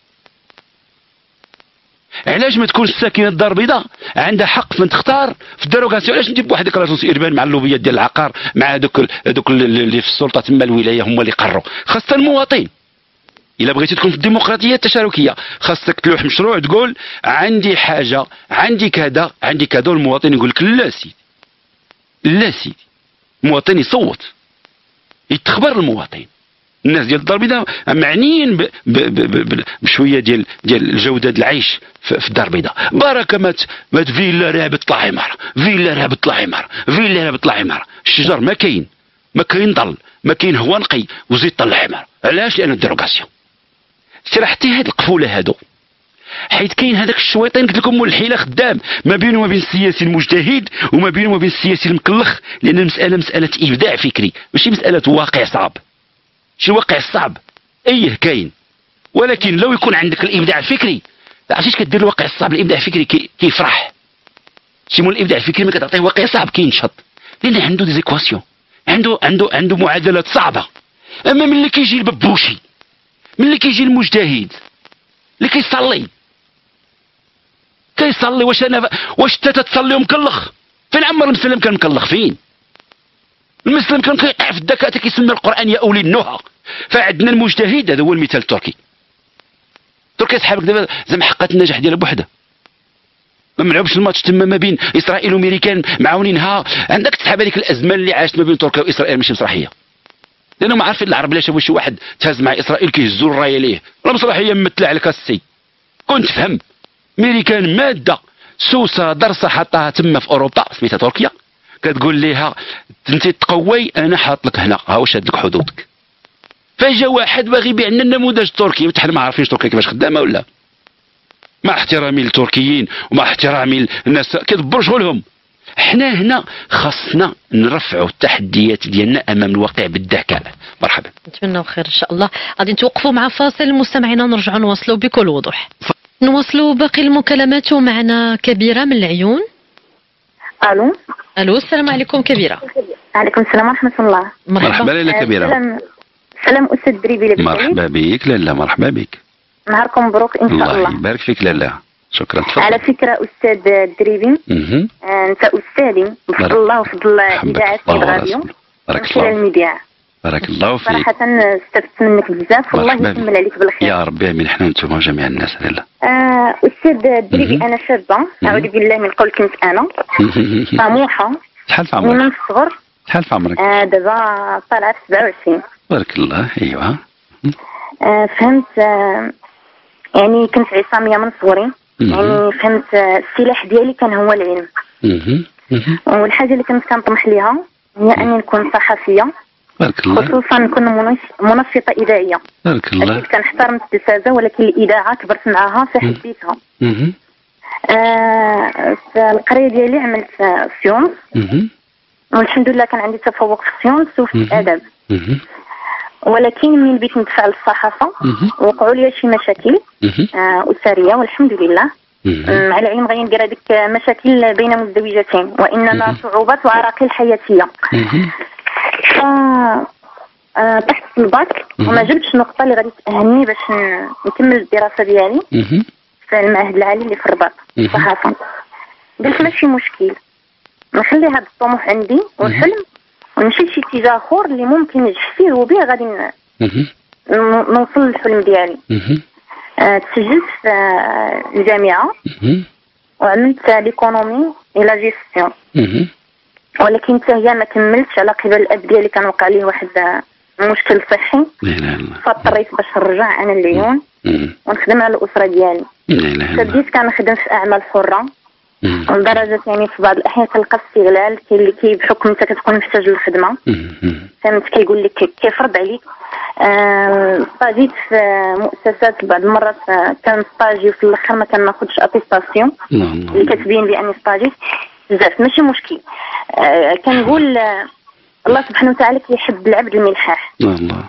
علاش ما تكونش ساكنه الدار البيضاء عندها حق فين تختار في الديروغاسيون؟ علاش ندير بواحد لاجونس اوربان مع اللوبيات ديال العقار مع دوك دوك اللي في السلطه تما الولايه هما اللي قرروا؟ خاصه المواطن. الا بغيتي تكون في الديمقراطيه التشاركيه خاصك تلوح مشروع تقول عندي حاجه عندي كذا عندي كذا، المواطن يقول لك لا سيدي لا سيدي. المواطن يصوت يتخبر المواطن. الناس ديال الدار البيضاء معنيين ب ب ب بشويه ديال ديال الجوده ديال العيش في الدار البيضاء. بركه ما ما فيلا راه بتطلع عماره، فيلا راه بتطلع عماره، فيلا راه بتطلع عماره. الشجر ما كاين، ما كاين ظل، ما كاين هوا نقي وزيد طلع عماره. علاش؟ لان الديروغاسيون. سرحتي هاد القفوله هادو حيت كاين هذاك الشويطين قلت لكم مول الحيله خدام ما بينه وما بين السياسي المجتهد وما بينه وما بين السياسي المكلخ، لان المساله مساله ابداع فكري ماشي مساله واقع صعب. شي الواقع الصعب ايه كاين، ولكن لو يكون عندك الابداع الفكري عرفتيش كدير الواقع الصعب. الابداع الفكري كي كيفرح. شي مول الابداع الفكري ما كتعطيه واقع صعب كينشط لان عنده دي زيكواسيون، عنده عنده عنده معادلات صعبه. اما ملي كيجي الببوشي، ملي كيجي المجتهد اللي كيصلي كيصلي واش انا واش انت تتصلي ومكلخ؟ فين عمر المسلم كان مكلخ؟ فين المسلم كان كيقع في الدكاتره كيسمي القران يا اولي النهى. فعندنا المجتهد هذا هو المثال التركي. تركيا سحابك دابا زعما حققت النجاح ديالها بوحدها، ما ملعوبش الماتش تما ما بين اسرائيل وامريكان معاونينها. عندك تسحب هذيك الازمه اللي عاشت ما بين تركيا واسرائيل ماشي مسرحيه، لانهم عارفين العرب لا شافوا شي واحد تهز مع اسرائيل كيهزوا الرايه ليه راه مسرحيه ممثله على كاسي. كنت تفهم امريكان ماده سوسه درسه حطها تما في اوروبا سميتها تركيا كتقول ليها انت تقوي انا حاط لك هنا ها واش هاد لك حدودك. فجا واحد باغي يبيع لنا النموذج التركي، حنا ما عارفينش تركيا كيفاش خدامه ولا. مع احترامي للتركيين ومع احترامي للناس كيدبروا شغلهم، حنا هنا خاصنا نرفعوا التحديات ديالنا امام الواقع بالذكاء. مرحبا، نتمنى خير ان شاء الله. غادي نتوقفوا مع فاصل مستمعينا ونرجعوا نواصلوا بكل وضوح. نواصلوا باقي المكالمات ومعنا كبيره من العيون. الو الو السلام عليكم كبيره. وعليكم السلام ورحمه الله. مرحبا, مرحبا لاله كبيره. سلام سلام استاذ دريبي. مرحبا بك لاله. مرحبا بك. نهاركم مبروك ان شاء الله. الله يبارك فيك لاله. شكرا. تفضل. على فكره استاذ الدريبي آه انت استاذي بفضل الله وفضل اذاعه الراديو بارك الله المذياع. بارك الله فيك. صراحه استفدت منك بزاف والله يكمل عليك بالخير يا ربي. امين. حنا وانتم جميع الناس لاله. آه استاذ الدريبي انا شابه اعوذ بالله من قول كنت انا طموحه. شحال في عمرك؟ من الصغر. شحال في عمرك؟ آه دابا طالعه في سبعة وعشرين. بارك الله. ايوا. آه فهمت. آه يعني كنت عصاميه من صغري. يعني فهمت السلاح ديالي كان هو العلم. والحاجه اللي كنت كنطمح ليها هي اني نكون صحفيه. بارك الله. خصوصا نكون منشطه اذاعيه. بارك الله. اكيد كنحترم التلفازه ولكن الاذاعه كبرت معها في حبيتها. آه في القريه ديالي عملت سيونس والحمد لله كان عندي تفوق في السيونس وفي الادب. ولكن من بديت ندفع للصحافه وقعوا لي شي مشاكل آه اسريه والحمد لله. مع العلم غادي ندير هذيك مشاكل بين مزدوجتين وانما صعوبات وعراقيل حياتيه. ف آه تحت في الباك وما جبتش النقطه اللي غادي تاهلني باش نكمل الدراسه ديالي في المعهد العالي اللي في الرباط الصحافه. قلت ماشي مشكل نخلي هذا الطموح عندي والحلم ونمشي لشي اتجاه اخر اللي ممكن ننجح فيه وبيه غادي نوصل للحلم ديالي. آه تسجلت في آه الجامعه وعملت ليكونومي الى جيستيون ولكن حتى هي ما كملتش على قبل الاب ديالي كان وقع ليه واحد مشكل صحي فاضطريت باش نرجع انا للعيون ونخدم على الاسره ديالي. بديت كنخدم في اعمال حره لدرجه يعني في بعض الاحيان كنلقى استغلال كاين اللي كي بحكم انت كتكون محتاج للخدمه فهمت كيقول لك كيفرض عليك. آه ستاجيت في مؤسسات بعض المرات كان ستاجي وفي الاخر ما كناخذش اتيستاسيون اللي كتبين باني ستاجيت بزاف ماشي مشكل. آه كنقول آه الله سبحانه وتعالى كيحب العبد الملحاح. الله.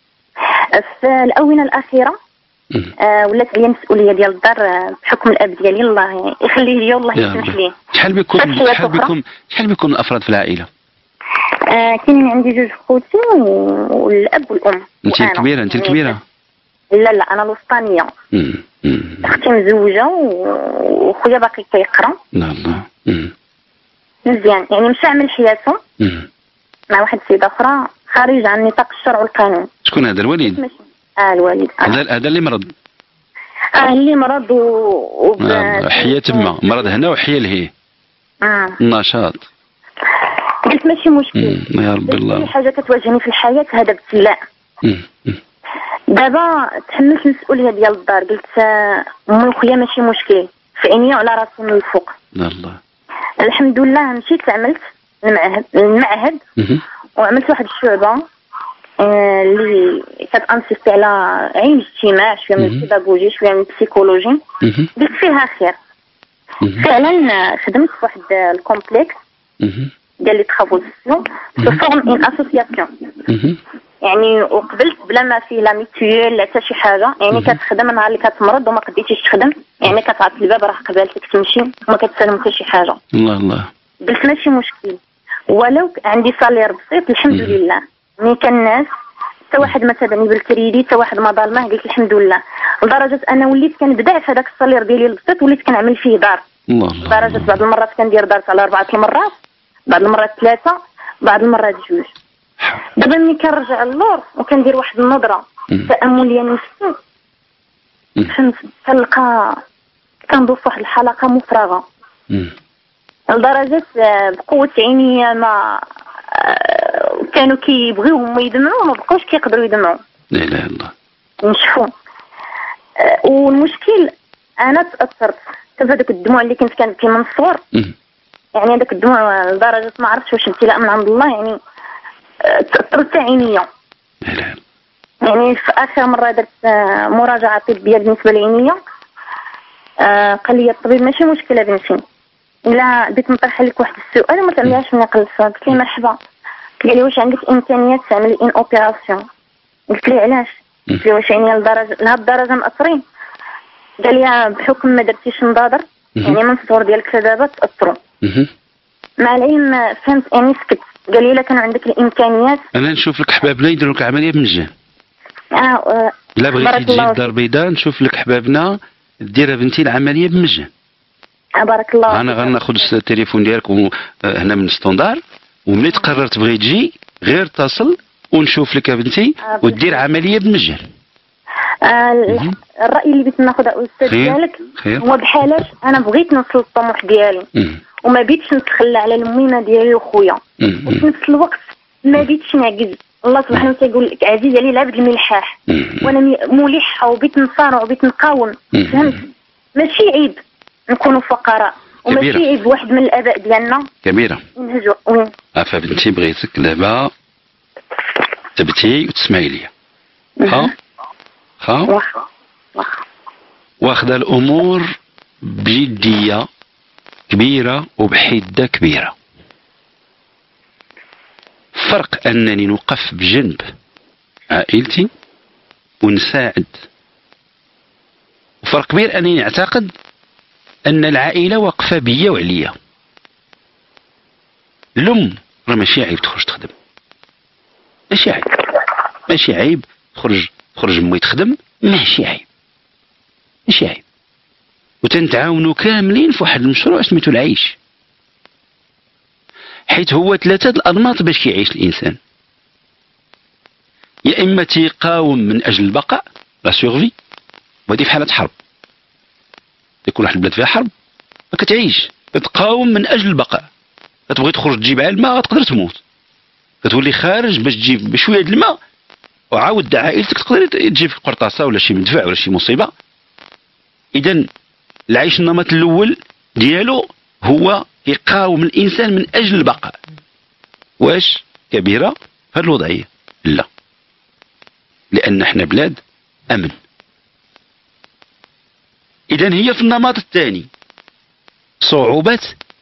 في الاونه الاخيره آه ولات عليا المسؤوليه ديال الدار آه بحكم الاب ديالي الله يخليه لي والله يسمح ليه. شحال بكم شحال بكم شحال بكم الافراد في العائله؟ آه كاين عندي جوج خوتي والاب والام. انت الكبيره؟ انت الكبيره؟ لا لا انا الوسطانيه. اختي مزوجه وخويا باقي كيقرا. الله. مزيان يعني مشى عمل حياته مع واحد السيده اخرى خارج عن نطاق الشرع والقانون. شكون هذا؟ الوالد؟ اه الوالد. هذا آه. هذا اللي مرض؟ اه اللي مرض و, و... آه. حيا تما مرض هنا وحيا لهيه. اه النشاط. قلت ماشي مشكل. يا رب الله. اي حاجه كتواجهني في الحياه هذا ابتلاء. دابا تحملت المسؤوليه ديال الدار قلت امي وخويا ماشي مشكل في عيني وعلى راسي من الفوق. الله. الحمد لله مشيت عملت المعهد المعهد وعملت واحد الشعبه آه اللي كتانسيستي على علم الاجتماع شويه من البيداغوجي شويه من البسيكولوجي. قلت فيها خير. فعلا خدمت في واحد الكومبلكس ديال لي ترافو سوسيو سو فورم ان اسوسياسيون يعني وقبلت بلا ما فيه لا ميتيول لا حتى شي حاجه يعني كتخدم نهار اللي كتمرض وما قديتيش تخدم يعني كتعطي الباب راه قبالتك تمشي وما كتسالم حتى شي حاجه. الله الله. قلت ماشي مشكل ولو عندي صالير بسيط الحمد لله. ملي كان الناس حتى واحد ما تابعني بالكريدي حتى واحد ما ظالمه قلت الحمد لله لدرجه انا وليت كنبدع في هذاك الصالير ديالي البسيط وليت كنعمل فيه دار. الله الله. لدرجه بعض المرات كندير دار على اربعه المرات بعض المرات ثلاثه بعض المرات جوج. دابا ملي كنرجع للور وكندير واحد النظره تامليه نفسي فهمت كنلقى كندوز واحد الحلقه مفرغه لدرجه بقوه عينيا ما كانوا كيبغيو هما يدمعوا وما بقاوش كيقدروا يدمعوا. لا اله الا الله. نشوفوا والمشكل انا تاثرت حتى بهذوك الدموع اللي كنت كنبكي من الصغر يعني هذاك الدموع لدرجه ما عرفتش واش ابتلاء من عند الله يعني تاثرت عينيا. يعني في اخر مره درت مراجعه طبيه بالنسبه لعينيا قال لي الطبيب ماشي مشكله بنتي الا بديت نطرح لك واحد السؤال وما تعمليهاش من قلبها. قلت لي مرحبا. قال لي واش عندك امكانيات تعملي ان اوبيراسيون؟ قلت لي علاش؟ قلت لي واش عينيا لدرجه لهاد الدرجه مأثرين؟ قال لي بحكم ما درتيش نضاضر يعني من الصغر ديالك دابا تاثروا. مع العلم فهمت يعني سكت، قال لي لا كان عندك الامكانيات. انا نشوف لك حبابنا يديروا لك عمليه بالمجان. اه, آه لا بغيتي تجي للدار البيضاء نشوف لك حبابنا ديرها بنتي العمليه بالمجان. آه بارك الله. انا غناخذ التليفون ديالك هنا من ستوندار، وملي تقرر تبغي تجي غير اتصل ونشوف لك بنتي آه ودير عمليه بالمجان. آه الراي اللي بغيت ناخذ الاستاذ ديالك هو بحالاش انا بغيت نوصل للطموح ديالي وما بيتش نتخلى على المهمه ديالي وخويا، وفي نفس الوقت ما بيتش نعجز. الله سبحانه وتعالى يقول لك عزيز عليه العبد الملحاح، وانا ملحه وبيت نصارع وبيت نقاوم. فهمت؟ ماشي عيب نكونوا فقراء، وماشي عيب واحد من الاباء ديالنا كبيره ينهجوا. وين عفا بنتي بغيتك دابا تبتي وتسمعي لي. ها ها واخا واخا واخذه الامور بجديه كبيره وبحده كبيره. فرق انني نوقف بجنب عائلتي ونساعد، وفرق كبير انني نعتقد ان العائله واقفه بيا وعليا. الام راه ماشي عيب تخرج تخدم، ماشي عيب، ماشي عيب تخرج تخرج امي تخدم، ماشي عيب، ماشي عيب. وتنتعاونوا كاملين في واحد المشروع سميتو العيش، حيت هو ثلاثه الانماط باش كيعيش الانسان. يا اما تيقاوم من اجل البقاء لا سورفي، وهذه في حاله حرب، يكون واحد البلاد فيها حرب ما كتعيش، كتقاوم من اجل البقاء. كتبغي تخرج تجيب على الماء غتقدر تموت، كتولي خارج باش تجيب بشويه د الماء وعاود عائلتك تقدر تجيب في قرطاسه ولا شي مدفع ولا شي مصيبه. اذا العيش النمط الاول ديالو هو يقاوم الانسان من اجل البقاء. واش كبيره هذه الوضعيه؟ لا، لان احنا بلاد امن. اذا هي في النمط الثاني صعوبه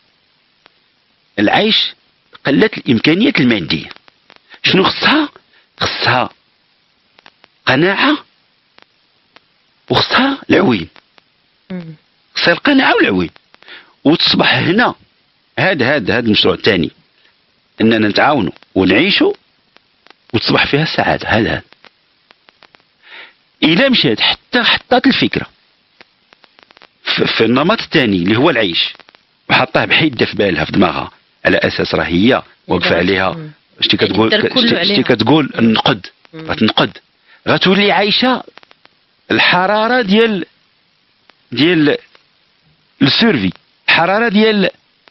العيش، قلت الامكانيات الماديه. شنو خصها؟ خصها قناعه وخصها العوين. خصها القناعه والعوين، وتصبح هنا هذا هذا هذا المشروع الثاني اننا نتعاونوا ونعيشوا وتصبح فيها السعاده. هذا الى مشات حتى حطات الفكره في النمط الثاني اللي هو العيش وحطاه بحده في بالها في دماغها، على اساس راه هي واقفه عليها. شتي كتقول شتي كتقول النقد، غتنقد، غتولي عايشه الحراره ديال ديال السيرفي، الحراره ديال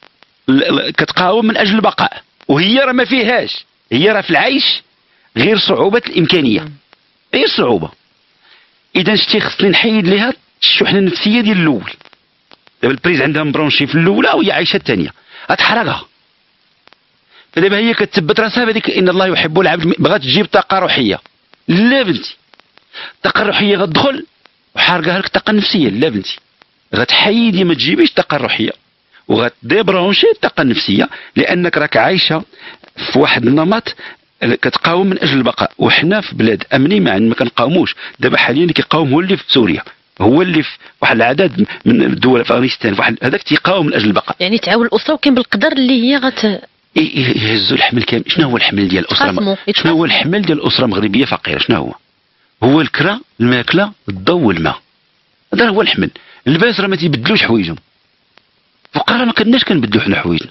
كتقاوم من اجل البقاء، وهي راه ما فيهاش. هي راه في العيش غير صعوبه الامكانيه، غير صعوبه. اذا شتي خصني نحيد ليها الشحنه النفسيه ديال الاول. دابا البريز عندها مبرونشي في الاولى وهي عايشه الثانيه، غتحرقها. فدابا هي كتثبت راسها بهذيك ان الله يحب العبد، بغات تجيب طاقه روحيه. لا بنتي، الطاقه الروحيه غتدخل وحارقها لك الطاقه النفسيه. لا بنتي، غتحيدي ما تجيبيش الطاقه الروحيه وغتديبرونشي الطاقه النفسيه، لانك راك عايشه في واحد النمط كتقاوم من اجل البقاء. وحنا في بلاد امنين ما ما كنقاوموش. دابا حاليا اللي كيقاوم هو اللي في سوريا، هو اللي في واحد العدد من الدول في افغانستان، واحد هذاك تيقاوم من اجل البقاء. يعني تعاون الاسره وكاين بالقدر اللي هي غت يهزوا الحمل كامل. شنو هو الحمل ديال الاسره؟ شنو هو الحمل ديال الاسره مغربيه فقيره؟ شنو هو؟ هو الكرا، الماكله، الضوء والماء. هذا هو الحمل. اللباس راه ما تيبدلوش حوايجهم. فقراء ما كناش كنبدلو حنا حوايجنا.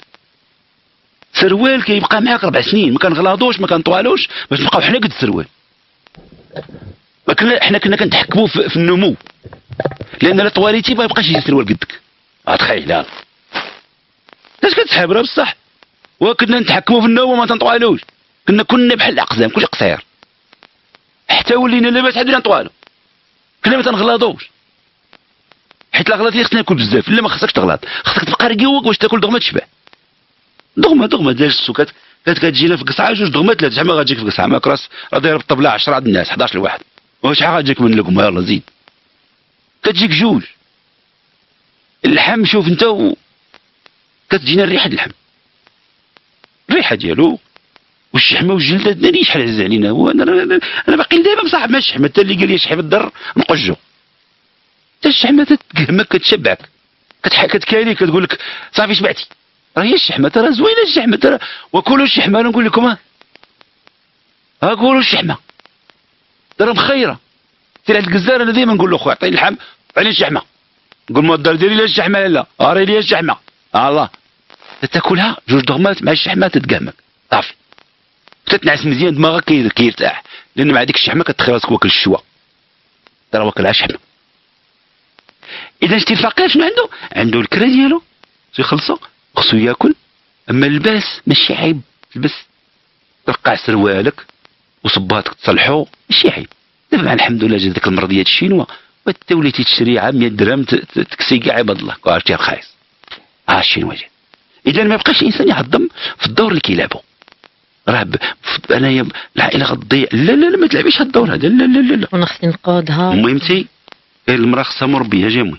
سروال كيبقى معاك ربع سنين، ما كنغلاضوش ما كنطوالوش باش نبقاو حنا قد السروال. ما كنا حنا كنا كنتحكموا في, في النمو، لان لا طواليتي ما يبقاش يجي السروال قدك. تخيل هذا اش كتسحب راه بصح. وكنا نتحكموا في النوم وما تنطوالوش، كنا كنا بحال الاقزام كلشي قصير، حتى ولينا لاباس حدنا نطوالو. كنا ما تنغلاضوش، حيت لا غلطتي خصنا ناكل بزاف. لا ما خصكش تغلط، خصك تبقى رقيوق واش تاكل دغمه تشبع. دغمه دغمه ديال السكات كتجينا في قصعه جوج دغمات ثلاثه. شحال ما غتجيك في قصعه ماك راس راه داير بالطبله عشرة د الناس حداش لواحد، وشحال غتجيك من لقمه يلاه زيد كتجيك جوج. اللحم شوف انت و... كتجينا الريحه د اللحم، الريحه ديالو والشحمه والجلده ديالي شحال عز علينا. هو انا انا باقي دابا مصاحب مع الشحمه، حتى اللي قال لي شحم الدر نقجو. حتى الشحمه تتقهمك كتشبعك كتكاليك كتقول لك صافي شبعتي. راه هي الشحمه ترى زوينه الشحمه ترى، وكلوا الشحمه انا نقول لكم ها ها كلوا الشحمه ترى مخيره. سير عند الجزار انا ديما نقول له خويا عطيني اللحم عطيني الشحمه، نقول له ديري لي الشحمه لا اري لي الشحمه الله تاكلها جوج دغمات مع الشحمه تتقامك صافي تتنعس مزيان دماغك كيرتاح، لان مع ديك الشحمه كتخلي راسك واكل الشوا ترى واكلها شحمه. اذا شتي الفقير شنو عنده؟ عنده الكرا ديالو يخلصو خصو ياكل، اما اللباس ماشي عيب تلبس ترقع سروالك وصباطك تصلحو ماشي عيب. دابا الحمد لله جات ديك المرضيات الشينوا وانت وليتي تشريها مية درهم تكسي كاع عباد الله عرفتي رخيص ها الشينوا جات. اذا ما يبقاش الانسان يعظم في الدور اللي كيلعبو، راه انايا العائله غتضيع لا لا لا ما تلعبيش هاد الدور هذا لا لا لا لا وانا خصني نقودها. المهم تي كاين المراه خصها مربيه جاموي،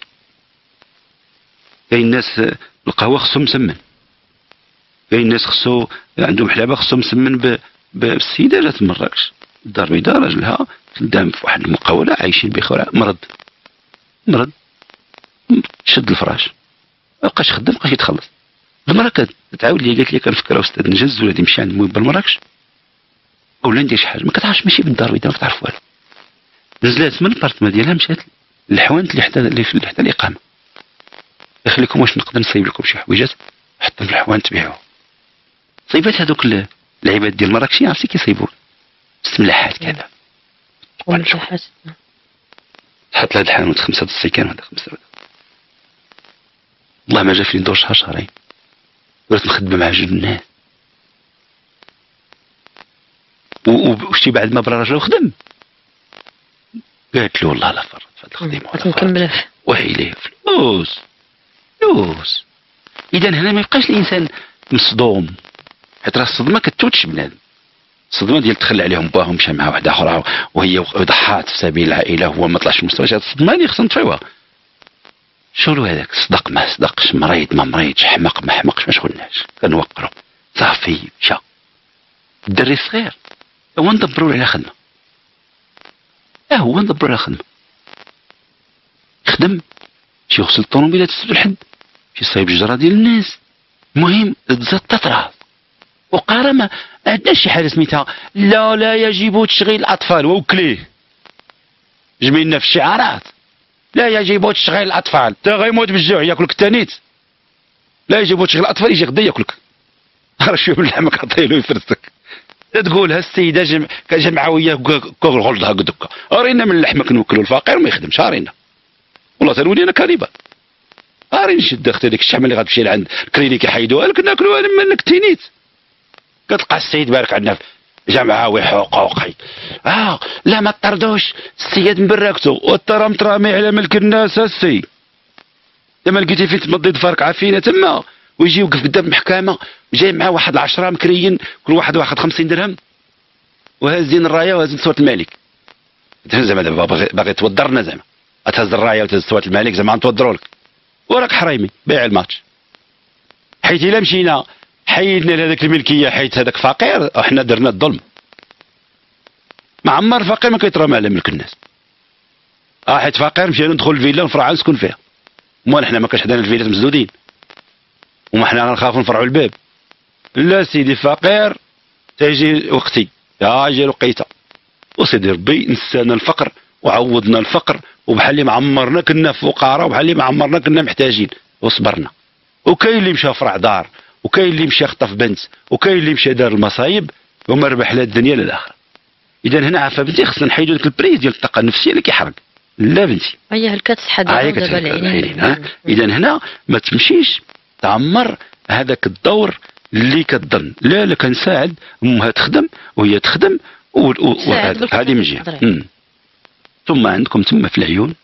كاين الناس القهوه خصو مسمن، كاين الناس خصو عندهم حلابه خصو مسمن بالسيده جات مراكش الدار البيضاء راجلها خدام في واحد المقاوله عايشين بخير مرض مرض شد الفراش ما بقاش خدام بقاش يتخلص. المراه كتعاود لي قالت لي كنفكر استاذ نجز ولادي نمشي عند مويبر مراكش ولا ندير شي حاجه ما كتعرفش ماشي بالدار البيضاء ما كتعرف والو. نزلات من البارتما ديالها مشات للحوانت اللي حدا اللي في حدا الاقامه يخليكم واش نقدر نصايب لكم شي حويجات حطهم في الحوانت تبيعوهم. صيبات هذوك العباد ديال مراكشي عرفتي كيصيبوا السملاحات كذا وملاحات حط لهاد الحانوت خمسه د السيكان وهذا خمسه والله ما جا في دور شهر شهرين ولات مخدمه مع جوج الناس وشتي بعد ما برا راجل خدم قالت له والله لا فرط في هذا الخدمه ولا مكمله ويليه فلوس فلوس. اذا هنا ما يبقاش الانسان مصدوم حيت راه الصدمه كتوتش بنادم، الصدمه ديال تخلى عليهم باهم مشى مع واحده اخرى وهي ضحات في سبيل العائله هو ما طلعش مستوى، هذه الصدمه اللي خصنا نطفيوها. شغلوا هذاك صدق ما صدقش مريض ما مريضش حمق ما حمقش ما شغلناش كنوقروا صافي مشى. الدري الصغير هو ندبروا له على خدمه، اه هو ندبروا على خدمه يخدم شي يغسل الطوموبيلات السبت الحد شي صايب الجرا ديال الناس، المهم تزطت راه وقارا ما عندناش شي حاجه سميتها لا لا يجب تشغيل الاطفال ووكليه جميلنا في الشعارات لا يجب تشغيل الاطفال تا غيموت بالجوع ياكلك التانيت، لا يجب تشغيل الاطفال يجي غدا ياكلك راه شويه من اللحم كطيلو يفرسك تقولها السيده جمع كجمعه وياه كوغ غلظها قدك ارينا من اللحم كنوكلوا الفقير ما يخدمش ارينا والله تنولينا كريبه اري نشد اختي ديك الشحمه اللي غتمشي لعند الكلينيك يحيدوها لك ناكلوها لما تينيت كتلقى السيد بارك عندنا في جمعه حقوقي اه لا ما طردوش السيد مبركتو والترام ترامي على ملك الناس السي لما لقيتي فين تمضي ظفرك عافينه تما ويجي يوقف قدام المحكمه جاي معاه واحد العشره مكريين كل واحد واخد خمسين درهم وهازين الرايه وهازين صوره الملك زعما دابا باغي توضرنا زعما تهز الرايه وتهز صوره الملك زعما نتوضروا لك وراك حريمي بيع الماتش حيت الا مشينا حيدنا لهذاك الملكيه حيت هذاك فقير احنا درنا الظلم. ما عمر فقير ما كيترمى على ملك الناس اه حيت فقير مشينا ندخل الفيلا نفرع نسكن فيها مال حنا ما كاش حدانا الفيلات مسدودين وما حنا غنخافوا نفرعوا الباب لا سيدي فقير تيجي وقتي يا جا لقيته وسيدي ربي نسانا الفقر وعوضنا الفقر وبحال اللي معمرنا كنا فقراء وبحال اللي معمرنا كنا محتاجين وصبرنا. وكاين اللي مشى فرع دار وكاين اللي مشى خطف بنت وكاين اللي مشى دار المصايب وما ربح لا الدنيا لا الاخره. اذا هنا عافا بنتي خصنا نحيدوا ديك البريز ديال الطاقه النفسيه اللي كيحرق لا بنتي هي هلكات صحه دابا العينين. اذا هنا ما تمشيش تعمر هذاك الدور اللي كتظن لا لا كنساعد امها تخدم وهي تخدم وهذه من جهه. ثم عندكم تما في العيون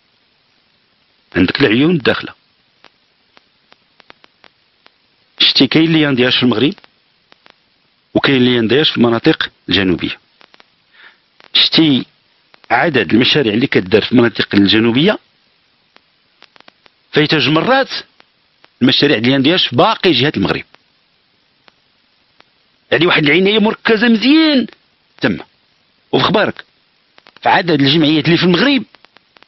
عندك العيون الداخله شتي كاين اللي ينديرش في المغرب وكاين اللي ينديرش في المناطق الجنوبيه. شتي عدد المشاريع اللي كدار في المناطق الجنوبيه فايتاج مرات المشاريع اللي ينديرش في باقي جهات المغرب، يعني واحد العنايه مركزه مزيان تما. وفي خبارك في عدد الجمعيات اللي في المغرب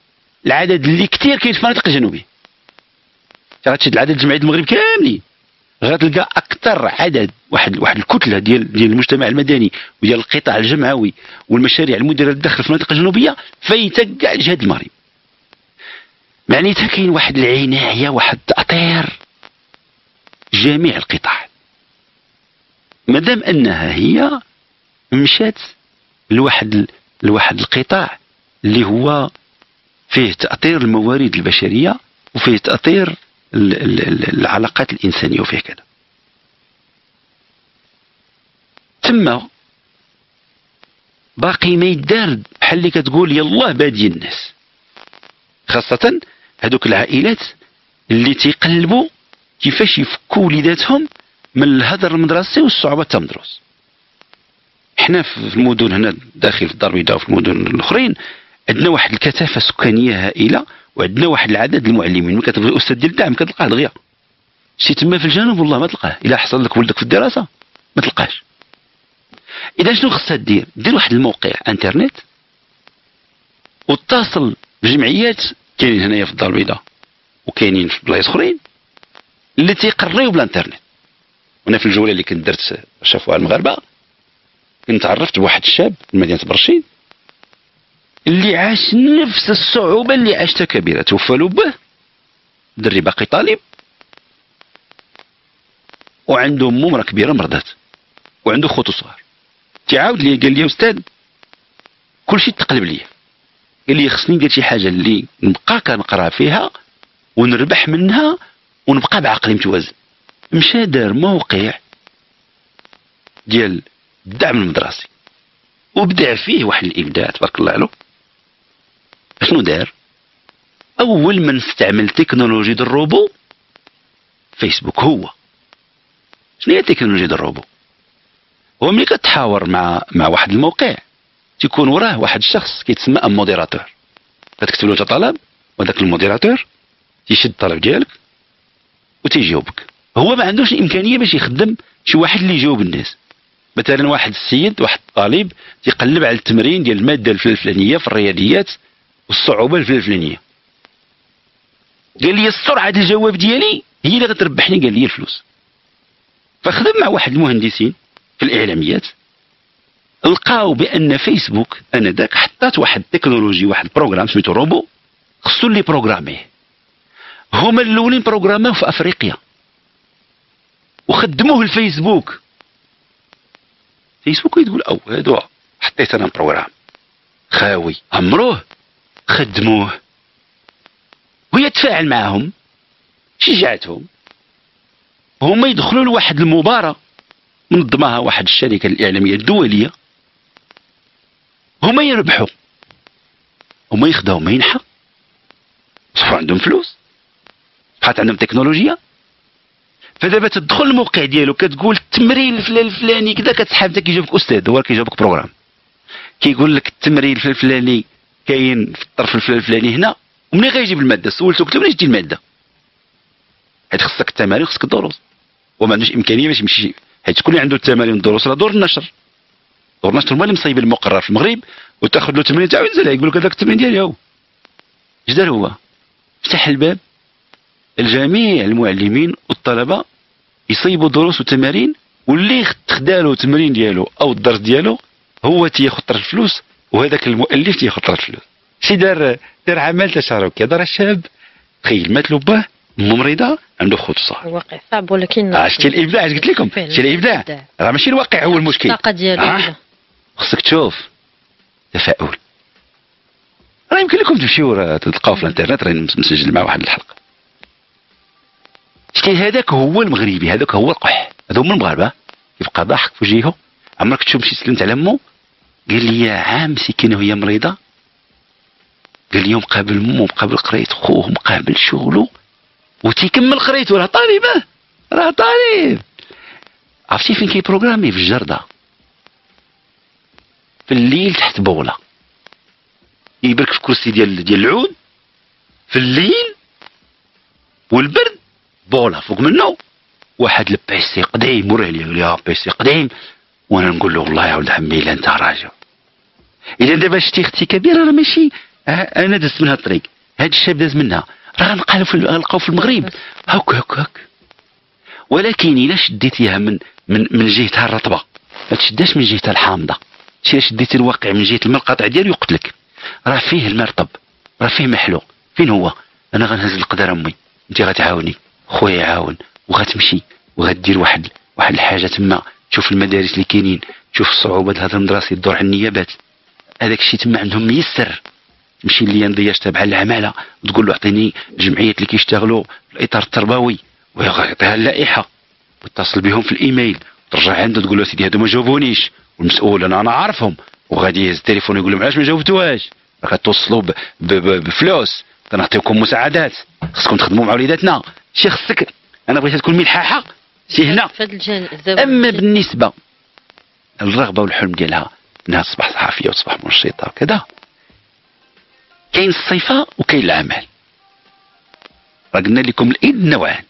العدد اللي كثير كاين في المناطق الجنوبيه غتشد العدد الجمعيات المغرب كاملين غتلقى اكثر عدد واحد واحد الكتله ديال ديال المجتمع المدني وديال القطاع الجمعوي والمشاريع المديره للدخل في المناطق الجنوبيه فايته كاع جهاد المغرب. معناتها كاين واحد العنايه واحد التاطير جميع القطاع. مادام انها هي مشات لواحد لواحد القطاع اللي هو فيه تاطير الموارد البشريه وفيه تاطير العلاقات الانسانيه وفيه كذا. تما باقي ما يدار بحال اللي كتقول يلاه بادي الناس، خاصه هذوك العائلات اللي تيقلبوا كيفاش يفكوا وليداتهم من الهدر المدرسي والصعوبات تاع المدروس. احنا في المدن هنا داخل في الدار البيضاء وفي المدن الاخرين عندنا واحد الكثافه سكانيه هائله وعندنا واحد العدد المعلمين. ملي كتبغي الاستاذ ديال الدعم كتلقاه دغيا. شي تما في الجنوب والله ما تلقاه، الا حصل لك ولدك في الدراسه ما تلقاش. اذا شنو خصها دير؟ دير واحد الموقع انترنت واتصل بجمعيات كاينين هنايا في الدار البيضاء وكاينين في بلايص اخرين اللي تيقريو بالانترنت. وانا في الجوله اللي كنت درت شافوها المغاربه كنت تعرفت بواحد الشاب في مدينه برشيد اللي عاش نفس الصعوبه اللي عاشتها كبيره. توفى له به دري باقي طالب وعنده امه مرا كبيره مرضات وعنده خوتو صغار. تعاود لي قال لي يا استاذ كلشي تقلب لي، قال لي خصني ندير شي حاجه اللي نبقى كنقرا فيها ونربح منها ونبقى بعقلي متوازن. مشى دار موقع ديال الدعم المدرسي وبدع فيه واحد الابداع تبارك الله عليه. شنو دار؟ اول من استعمل تكنولوجيا الروبو فيسبوك. هو شنو هي تكنولوجيا الروبو؟ هو ملي كتحاور مع مع واحد الموقع تيكون وراه واحد الشخص كيتسمى ام موديراتور. كتكتب له طلب وذاك الموديراتور تيشد الطلب ديالك وتيجاوبك. هو ما عندوش الامكانيه باش يخدم شي واحد اللي يجاوب الناس. مثلا واحد السيد واحد الطالب تيقلب على التمرين ديال الماده الفلانيه في الرياضيات والصعوبه الفلانيه، قال لي السرعه ديال الجواب ديالي هي اللي غتربحني، قال لي الفلوس. فخدم مع واحد المهندسين في الاعلاميات لقاو بان فيسبوك انا داك حطات واحد التكنولوجي واحد البروغرام سميتو روبو خصو اللي بروغراميه. هما الاولين بروغراموه في افريقيا وخدموه الفيسبوك. فيسبوك يقول او هادو حطيت انا بروغرام خاوي عمروه خدموه وهي تفاعل معهم شجعتهم. هما يدخلوا لواحد المباراة منظمها واحد الشركة الإعلامية الدولية، هما يربحوا هما يخداو منحة صفوا عندهم فلوس بقات عندهم تكنولوجيا. فدابا تدخل الموقع ديالو كتقول التمرين الفلاني كذا كتسحب انت كيجاوبك استاذ هو كيجاوبك بروغرام كيقول لك التمرين الفلاني كاين في الطرف الفلاني هنا. ومنين غيجيب الماده سولته قلت له منين جبتي الماده؟ حيت خصك التمارين خصك الدروس وما عندوش امكانيه باش يمشي حيت شكون اللي عنده التمارين والدروس راه دور النشر. دور النشر هما اللي مصايبين المقرر في المغرب وتاخذ له التمرين تاعو ينزل يقول لك هذاك التمرين ديالي هو. اش دار هو؟ فتح الباب الجميع المعلمين والطلبه يصيبوا دروس وتمارين واللي خدالو التمرين ديالو او الدرس ديالو هو تياخذ طرف الفلوس وهذاك المؤلف تياخذ طرف الفلوس. شي دار دار عمل تشاركي. دار الشاب تخيل مات له باه امه مريضه عنده خوت صغار. الواقع صعب ولكن اه شتي الابداع قلت لكم شتي الابداع راه ماشي الواقع هو المشكل. الطاقه ديالو آه. خصك تشوف تفاؤل. راه يمكن لكم تمشيو تلقاو في الانترنت راه مسجل مع واحد الحلقه. شتي هذاك هو المغربي هذاك هو القح. هذا هما المغاربه يبقى ضاحك في وجهه. عمرك تشوف شي سلمت على امه قال لي يا عام مسكينه وهي مريضه قال لي يوم قابل امه مقابل قرايه خوه مقابل شغله وتيكمل قرايته. راه طالبه راه طالب. عرفتي فين كي بروغرامي؟ في الجرده في الليل تحت بوله يبرك في كرسي ديال ديال العود في الليل والبرد بوله فوق منه واحد البيسي قديم وراه لي يا بيسي قديم. وانا نقول له والله يا ولد عمي لا انت راجل. اذا دابا شتي اختي كبيره راه ماشي انا دزت منها الطريق هاد الشاب داز منها راه غنلقاو في غنلقاو في المغرب هاك هاك هاك. ولكن الا شديتيها من من من جهتها الرطبه ما تشداش من جهتها الحامضه. شي شديتي الواقع من جهه الماء القاطع ديالو يقتلك. راه فيه الماء رطب، راه فيه محلو. فين هو؟ انا غنهز القدر امي، انت غتعاوني، خويا يعاون، وغتمشي وغدير واحد واحد الحاجه تما، تشوف المدارس اللي كاينين، تشوف الصعوبات هذا المدرسي، تدور على النيابات، هذاك الشيء تما عندهم ميسر. تمشي اللي ندياش تابعه للعماله وتقول له اعطيني الجمعيات اللي كيشتغلوا في الاطار التربوي ويعطيها اللائحه، واتصل بهم في الايميل، ترجع عنده تقول له سيدي هادو ما جاوبونيش، والمسؤول انا انا عارفهم، وغادي يهز التليفون يقول لهم علاش ما جاوبتوهاش؟ راك توصلوا بفلوس تنعطيوكم مساعدات، خصكم تخدموا مع وليداتنا، شي خصك انا بغيتها تكون ملحاحه سي هنا. اما بالنسبه الرغبه والحلم ديالها انها تصبح صحفيه وتصبح منشطه وكذا، كاين الصفه وكاين العمل. راه قلنا لكم الايد نوعان،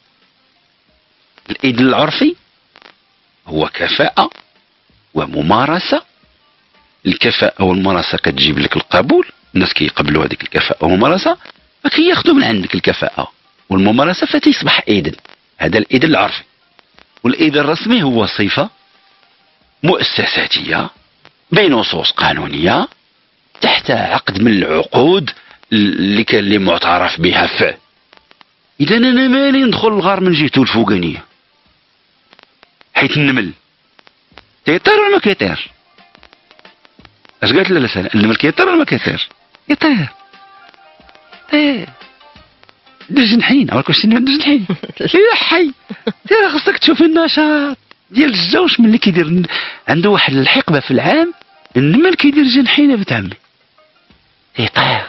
الايد العرفي هو كفاءه وممارسه. الكفاءه والممارسه كتجيب لك القبول، الناس كيقبلوا هذيك الكفاءه والممارسه فكياخذوا من عندك الكفاءه والممارسه فتيصبح ايدن. هذا الايدن العرفي. والايدن الرسمي هو صفه مؤسساتيه بنصوص قانونيه تحت عقد من العقود اللي كان اللي معترف بها فيه. اذا انا مالي ندخل الغار من جهته الفوقانيه، حيت النمل تيطير ولا ما كيطير؟ اش قالت لا لا النمل كيطير ولا ما كيطير؟ يطير طير دير جنحين. عمرك واش النمل دير جنحين؟ يا حي راه خصك تشوف النشاط ديال الجوج ملي كيدير عنده واحد الحقبه في العام النمل كيدير جنحين بنت عمي يطير.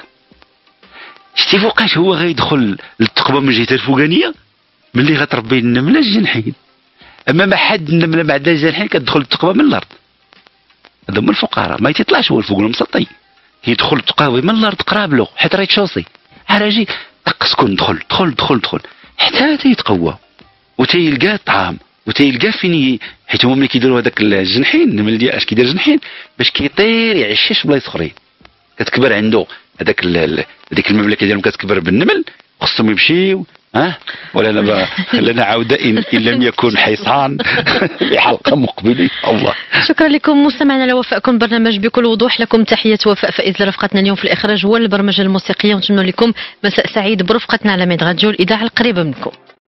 شتي فوقاش هو غيدخل للثقبه من جهه الفوقانيه ملي غتربي النمله الجنحين. اما ما حد النمله ما عندها جنحين كتدخل الثقبه من الارض. هذا هما الفقراء ما يتطلعش هو الفوق المسطي، يدخل الثقابه من الارض قراب له حيت راه يتشوصي عراجي طق سكن دخل دخل دخل دخل حتى تيتقوى وتيلقى الطعام وتيلقى فين، حيت هما ملي كيديروا هذاك الجنحين النمل ديال اش كيدير جنحين باش كيطير يعشش بلايص اخرين. كتكبر عنده هذاك هذيك المملكه ديالهم كتكبر بالنمل، خصهم يمشيو ها ولا لا لنا عوده ان لم يكن حصان في حلقه مقبله. الله شكرا لكم مستمعينا على وفائكم برنامج بكل وضوح. لكم تحيه وفاء فائز لرفقتنا اليوم في الاخراج والبرمجه الموسيقيه، ونتمنى لكم مساء سعيد برفقتنا على ميد راديو الاذاعه القريبه منكم.